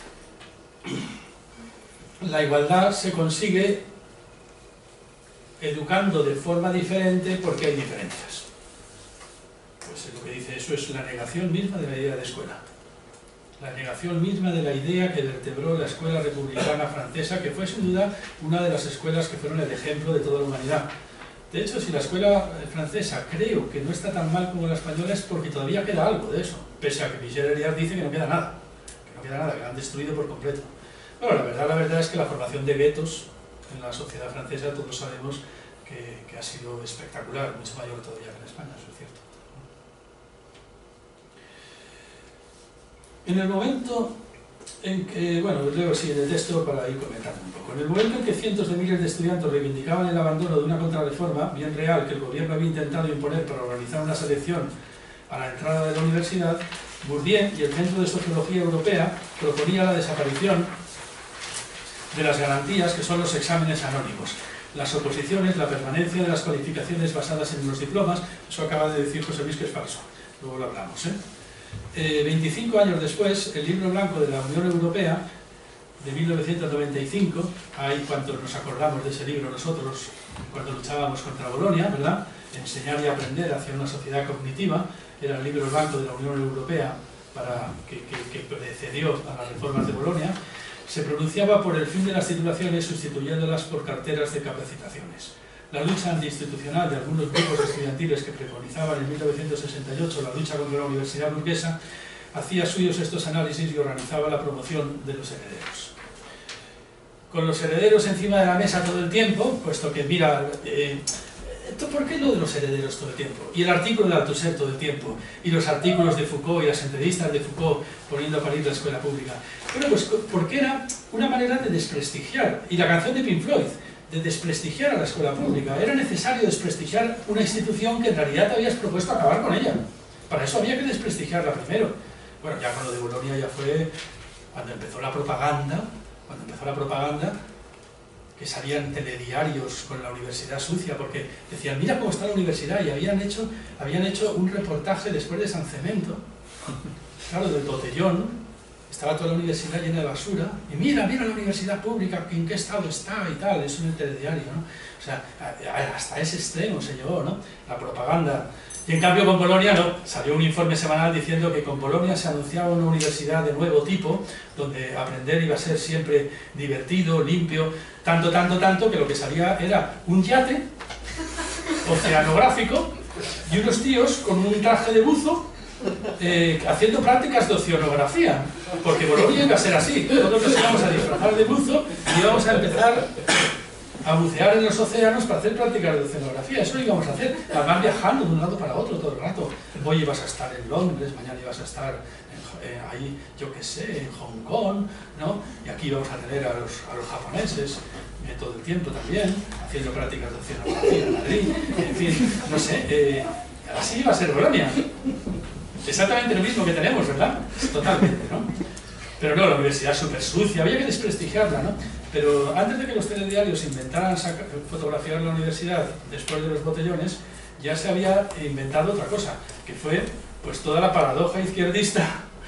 la igualdad se consigue educando de forma diferente porque hay diferencias. Pues lo que dice eso es la negación misma de la idea de escuela. La negación misma de la idea que vertebró la escuela republicana francesa, que fue sin duda una de las escuelas que fueron el ejemplo de toda la humanidad. De hecho, si la escuela francesa creo que no está tan mal como la española es porque todavía queda algo de eso, pese a que Michel Eliard dice que no queda nada, que no queda nada, que la han destruido por completo. Bueno, la verdad, la verdad es que la formación de guetos en la sociedad francesa todos sabemos que, que ha sido espectacular, mucho mayor todavía que en España, eso es cierto. En el momento en que, bueno, os leo así en el texto para ir comentando un poco. En el momento en que cientos de miles de estudiantes reivindicaban el abandono de una contrarreforma, bien real, que el gobierno había intentado imponer para organizar una selección a la entrada de la universidad, Bourdieu y el Centro de Sociología Europea proponía la desaparición de las garantías que son los exámenes anónimos, las oposiciones, la permanencia de las cualificaciones basadas en los diplomas. Eso acaba de decir José Luis que es falso, luego lo hablamos, ¿eh? Eh, veinticinco años después, el libro blanco de la Unión Europea, de mil novecientos noventa y cinco, ahí cuando nos acordamos de ese libro nosotros, cuando luchábamos contra Bolonia, ¿verdad?, enseñar y aprender hacia una sociedad cognitiva, era el libro blanco de la Unión Europea para, que, que, que precedió a las reformas de Bolonia, se pronunciaba por el fin de las titulaciones sustituyéndolas por carteras de capacitaciones. La lucha antiinstitucional de algunos grupos estudiantiles que preconizaban en mil novecientos sesenta y ocho la lucha contra la universidad burguesa hacía suyos estos análisis y organizaba la promoción de los herederos. Con los herederos encima de la mesa todo el tiempo, puesto que, mira, eh, ¿por qué lo de los herederos todo el tiempo? Y el artículo de Althusser todo el tiempo, y los artículos de Foucault y las entrevistas de Foucault poniendo a parir la escuela pública. Bueno, pues porque era una manera de desprestigiar, y la canción de Pink Floyd, de desprestigiar a la escuela pública. Era necesario desprestigiar una institución que en realidad te habías propuesto acabar con ella. Para eso había que desprestigiarla primero. Bueno, ya con lo de Bolonia ya fue cuando empezó la propaganda, cuando empezó la propaganda, que salían telediarios con la universidad sucia, porque decían, mira cómo está la universidad, y habían hecho, habían hecho un reportaje después de San Cemento, claro, del botellón. Estaba toda la universidad llena de basura, y mira, mira la universidad pública, en qué estado está y tal, es un telediario, ¿no? O sea, hasta ese extremo se llevó, ¿no?, la propaganda. Y en cambio con Bolonia no, salió un informe semanal diciendo que con Bolonia se anunciaba una universidad de nuevo tipo, donde aprender iba a ser siempre divertido, limpio, tanto, tanto, tanto, que lo que salía era un yate oceanográfico y unos tíos con un traje de buzo Eh, haciendo prácticas de oceanografía, porque Bolonia iba a ser así, todos nos íbamos a disfrazar de buzo y íbamos a empezar a bucear en los océanos para hacer prácticas de oceanografía. Eso lo íbamos a hacer, además viajando de un lado para otro todo el rato. Hoy ibas a estar en Londres, mañana ibas a estar en, eh, ahí, yo qué sé, en Hong Kong, ¿no? Y aquí íbamos a tener a los, a los japoneses eh, todo el tiempo también, haciendo prácticas de oceanografía en Madrid, en fin, no sé, eh, así iba a ser Bolonia. Exactamente lo mismo que tenemos, ¿verdad? Totalmente, ¿no? Pero no, la universidad es súper sucia, había que desprestigiarla, ¿no? Pero antes de que los telediarios inventaran sacar, fotografiar la universidad después de los botellones, ya se había inventado otra cosa, que fue pues toda la paradoja izquierdista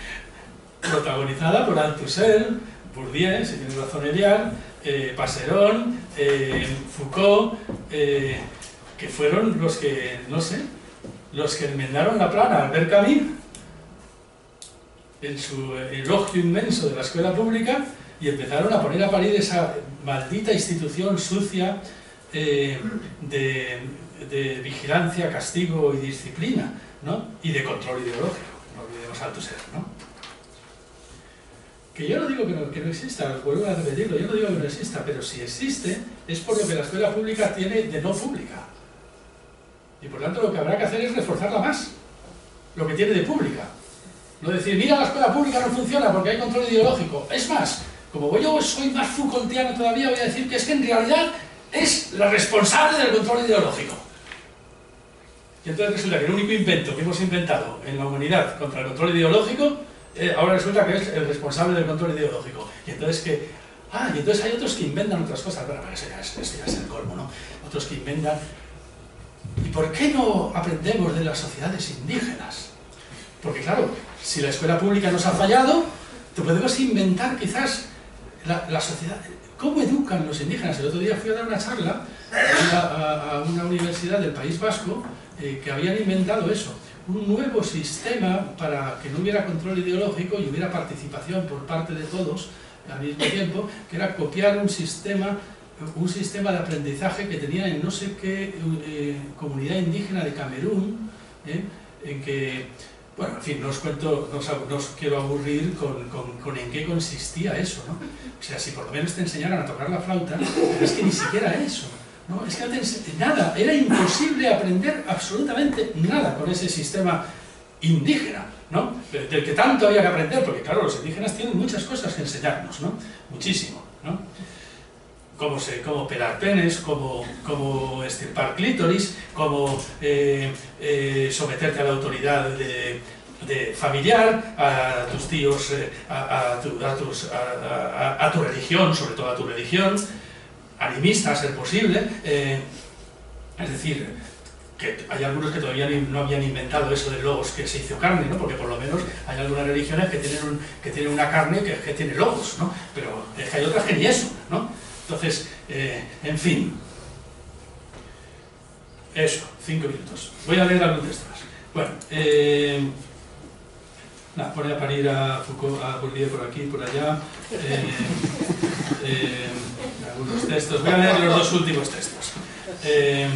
protagonizada por Althusser, Bourdieu, si tiene razón Eliard, eh, Passerón, eh, Foucault, eh, que fueron los que, no sé, los que enmendaron la plana Albert Camus, en su elogio inmenso de la escuela pública y empezaron a poner a parir esa maldita institución sucia eh, de, de vigilancia, castigo y disciplina, ¿no? Y de control ideológico, no olvidemos alto ser, ¿no? Que yo no digo que no, que no exista, vuelvo a repetirlo, yo no digo que no exista, pero si existe es por lo que la escuela pública tiene de no pública. Y por tanto lo que habrá que hacer es reforzarla más, lo que tiene de pública. No decir, mira, la escuela pública no funciona porque hay control ideológico. Es más, como yo soy más Foucaultiano todavía, voy a decir que es que en realidad es la responsable del control ideológico. Y entonces resulta que el único invento que hemos inventado en la humanidad contra el control ideológico, eh, ahora resulta que es el responsable del control ideológico. Y entonces que... Ah, y entonces hay otros que inventan otras cosas. Bueno, eso ya es, eso ya es el colmo, ¿no? Otros que inventan... ¿Y por qué no aprendemos de las sociedades indígenas? Porque claro, si la escuela pública nos ha fallado, te podemos inventar quizás la, la sociedad... ¿Cómo educan los indígenas? El otro día fui a dar una charla a, a, a una universidad del País Vasco eh, que habían inventado eso, un nuevo sistema para que no hubiera control ideológico y hubiera participación por parte de todos al mismo tiempo, que era copiar un sistema, un sistema de aprendizaje que tenía en no sé qué eh, comunidad indígena de Camerún, eh, en que... Bueno, en fin, no os cuento, no os, no os quiero aburrir con, con, con en qué consistía eso, ¿no? O sea, si por lo menos te enseñaran a tocar la flauta, pero es que ni siquiera eso, ¿no? Es que no te enseñaran nada, era imposible aprender absolutamente nada con ese sistema indígena, ¿no? Del que tanto había que aprender, porque claro, los indígenas tienen muchas cosas que enseñarnos, ¿no? Muchísimo, ¿no? Cómo, se, cómo pelar penes, cómo, cómo estirpar clítoris, cómo eh, eh, someterte a la autoridad de, de familiar, a tus tíos, eh, a, a, tu, a, tus, a, a, a tu religión, sobre todo a tu religión, animista a ser posible, eh, es decir, que hay algunos que todavía no habían inventado eso de logos que se hizo carne, ¿no? Porque por lo menos hay algunas religiones que tienen, un, que tienen una carne que, que tiene logos, ¿no? Pero es que hay otras que ni eso, ¿no? Entonces, eh, en fin, eso, cinco minutos. Voy a leer algún texto más. Bueno, eh, nada, pone a parir a Foucault, a Bourdieu por aquí, por allá, eh, eh, algunos textos. Voy a leer los dos últimos textos. Eh,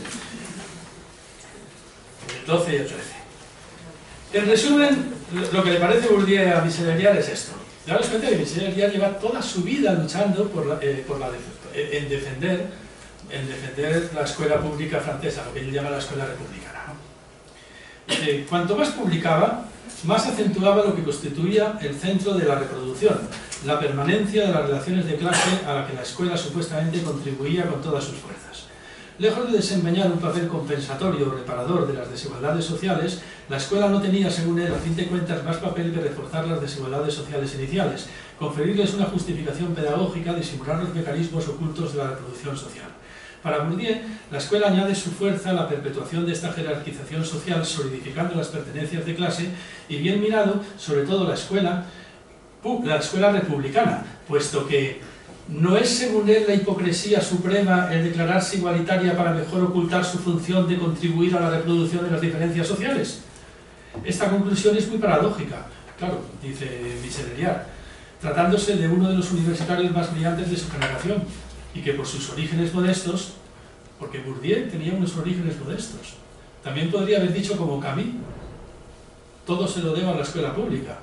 el doce y el trece. En resumen, lo que le parece Bourdieu a Michel Eliard es esto. Ya os cuenta que Michel Eliard lleva toda su vida luchando por la, eh, por la, en, defender, en defender la escuela pública francesa, lo que él llama la escuela republicana, ¿no? Eh, cuanto más publicaba, más acentuaba lo que constituía el centro de la reproducción, la permanencia de las relaciones de clase a la que la escuela supuestamente contribuía con todas sus fuerzas. Lejos de desempeñar un papel compensatorio o reparador de las desigualdades sociales, la escuela no tenía, según él, a fin de cuentas, más papel que reforzar las desigualdades sociales iniciales, conferirles una justificación pedagógica, disimular los mecanismos ocultos de la reproducción social. Para Bourdieu, la escuela añade su fuerza a la perpetuación de esta jerarquización social, solidificando las pertenencias de clase, y bien mirado, sobre todo la escuela, la escuela republicana, puesto que ¿no es, según él, la hipocresía suprema el declararse igualitaria para mejor ocultar su función de contribuir a la reproducción de las diferencias sociales? Esta conclusión es muy paradójica, claro, dice Michel Eliard, tratándose de uno de los universitarios más brillantes de su generación, y que por sus orígenes modestos, porque Bourdieu tenía unos orígenes modestos, también podría haber dicho como Camus, todo se lo debo a la escuela pública.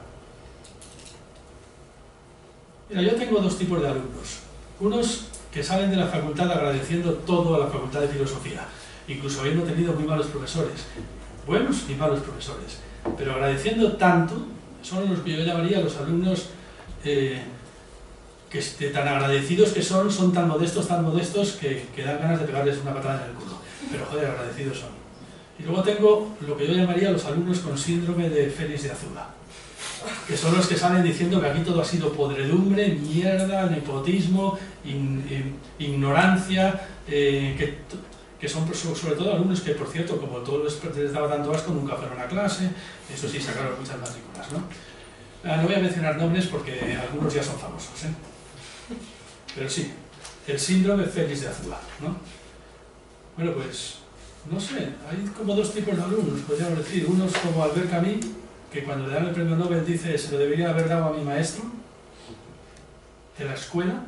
Mira, yo tengo dos tipos de alumnos. Unos que salen de la facultad agradeciendo todo a la facultad de filosofía, incluso habiendo tenido muy malos profesores, buenos y malos profesores, pero agradeciendo tanto, son los que yo llamaría los alumnos eh, que este, tan agradecidos que son, son tan modestos, tan modestos que, que dan ganas de pegarles una patada en el culo, pero joder, agradecidos son. Y luego tengo lo que yo llamaría los alumnos con síndrome de Félix de Azúa, que son los que salen diciendo que aquí todo ha sido podredumbre, mierda, nepotismo, in, in, ignorancia, eh, que, que son sobre todo alumnos que, por cierto, como todo les, les daba tanto asco, nunca fueron a clase, eso sí, sacaron muchas matrículas, ¿no? Ah, no voy a mencionar nombres porque algunos ya son famosos, ¿eh? Pero sí, el síndrome Félix de Azúa, ¿no? Bueno, pues, no sé, hay como dos tipos de alumnos, podríamos decir, unos como Albert Camus, que cuando le dan el premio Nobel dice se lo debería haber dado a mi maestro de la escuela,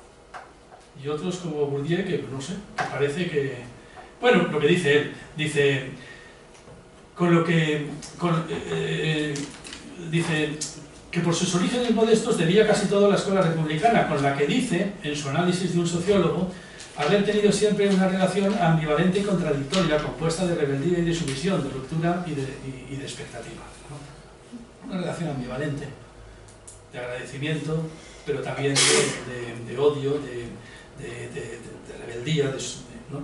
y otros como Bourdieu que no sé, que parece que... Bueno, lo que dice él, dice, con lo que... Con, eh, dice que por sus orígenes modestos debía casi todo a la escuela republicana, con la que dice, en su análisis de un sociólogo, haber tenido siempre una relación ambivalente y contradictoria, compuesta de rebeldía y de sumisión, de ruptura y de, y, y de expectativa, ¿no? Una relación ambivalente, de agradecimiento, pero también de, de, de odio, de, de, de, de rebeldía, de, ¿no?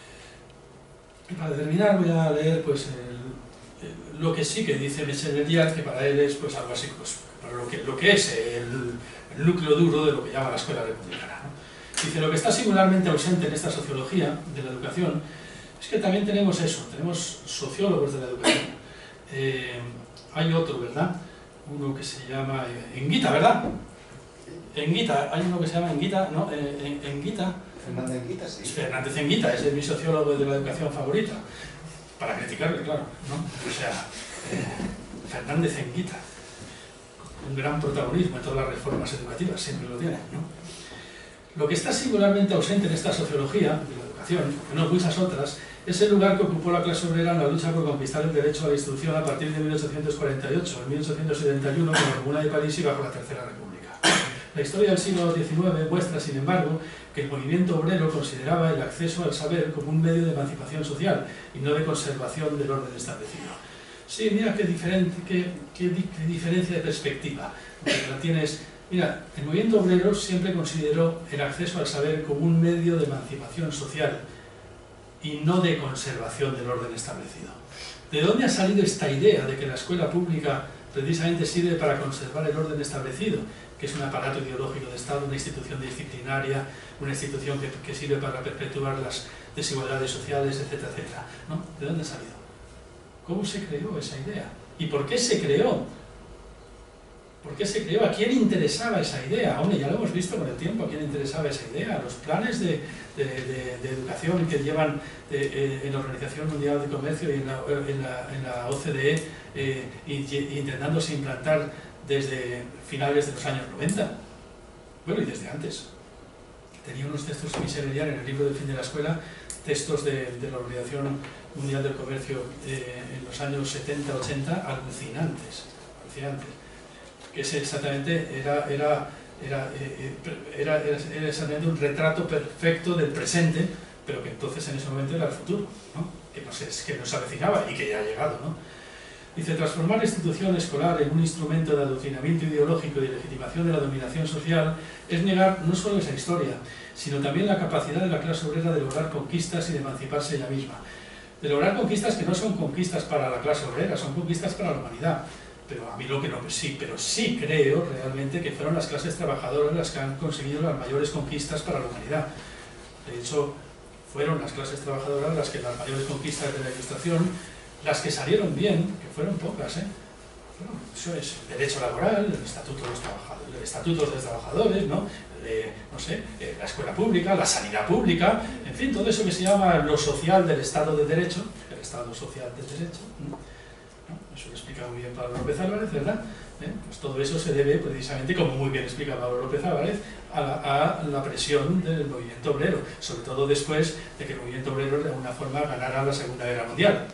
Y para terminar voy a leer pues, el, el, lo que sí que dice Michel Eliade, que para él es pues, algo así, pues, para lo, que, lo que es el, el núcleo duro de lo que llama la escuela republicana, ¿no? Dice, lo que está singularmente ausente en esta sociología de la educación es que también tenemos eso, tenemos sociólogos de la educación. Eh, hay otro, ¿verdad? Uno que se llama eh, Enguita, ¿verdad? Enguita, hay uno que se llama Enguita, ¿no? Eh, Enguita. Fernández Enguita, sí. Fernández Enguita, ese es mi sociólogo de la educación favorita. Para criticarle, claro, ¿no? O sea, eh, Fernández Enguita. Un gran protagonismo en todas las reformas educativas, siempre lo tiene, ¿no? Lo que está singularmente ausente en esta sociología de la educación, que no muchas otras, es el lugar que ocupó la clase obrera en la lucha por conquistar el derecho a la instrucción a partir de mil ochocientos cuarenta y ocho, en mil ochocientos setenta y uno, con la Comuna de París y bajo la Tercera República. La historia del siglo diecinueve muestra, sin embargo, que el movimiento obrero consideraba el acceso al saber como un medio de emancipación social y no de conservación del orden establecido. Sí, mira qué, diferente, qué, qué, qué diferencia de perspectiva. Porque la tienes... Mira, el movimiento obrero siempre consideró el acceso al saber como un medio de emancipación social y no de conservación del orden establecido. ¿De dónde ha salido esta idea de que la escuela pública precisamente sirve para conservar el orden establecido, que es un aparato ideológico de Estado, una institución disciplinaria, una institución que, que sirve para perpetuar las desigualdades sociales, etcétera, etcétera, ¿no? ¿De dónde ha salido? ¿Cómo se creó esa idea? ¿Y por qué se creó? ¿Por qué se creó? ¿A quién interesaba esa idea? Hombre, ya lo hemos visto con el tiempo, ¿a quién interesaba esa idea? Los planes de, de, de, de educación que llevan de, eh, en la Organización Mundial de Comercio y en la, en la, en la O C D E eh, intentándose implantar desde finales de los años noventa. Bueno, y desde antes. Tenía unos textos de Michel Eliade en el libro del fin de la escuela, textos de, de la Organización Mundial del Comercio eh, en los años setenta, ochenta, alucinantes, alucinantes. Que es exactamente, era, era, era, era, era exactamente un retrato perfecto del presente, pero que entonces en ese momento era el futuro, ¿no? Que, no sé, que nos avecinaba y que ya ha llegado, ¿no? Dice, transformar la institución escolar en un instrumento de adoctrinamiento ideológico y de legitimación de la dominación social es negar no solo esa historia, sino también la capacidad de la clase obrera de lograr conquistas y de emanciparse ella misma. De lograr conquistas que no son conquistas para la clase obrera, son conquistas para la humanidad. Pero a mí lo que no, sí, pero sí creo realmente que fueron las clases trabajadoras las que han conseguido las mayores conquistas para la humanidad. De hecho, fueron las clases trabajadoras las que las mayores conquistas de la Ilustración, las que salieron bien, que fueron pocas, ¿eh? Bueno, eso es el derecho laboral, el estatuto de los trabajadores, el estatuto de los trabajadores, ¿no? Eh, no sé, eh, la escuela pública, la sanidad pública, en fin, todo eso que se llama lo social del Estado de Derecho, el Estado social de Derecho, ¿no? ¿No? Eso lo explica muy bien Pablo López Álvarez, ¿verdad? ¿Eh? Pues todo eso se debe precisamente, como muy bien explica Pablo López Álvarez, a la, a la presión del movimiento obrero, sobre todo después de que el movimiento obrero de alguna forma ganara la Segunda Guerra Mundial.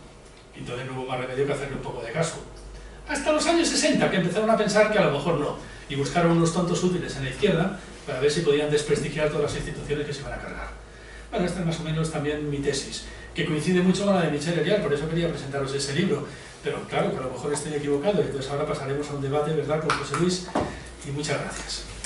Y entonces no hubo más remedio que hacerle un poco de caso. Hasta los años sesenta, que empezaron a pensar que a lo mejor no, y buscaron unos tontos útiles en la izquierda para ver si podían desprestigiar todas las instituciones que se iban a cargar. Bueno, esta es más o menos también mi tesis, que coincide mucho con la de Michel Eliade, por eso quería presentaros ese libro, pero claro, que a lo mejor estoy equivocado, y entonces ahora pasaremos a un debate, ¿verdad?, con José Luis, y muchas gracias.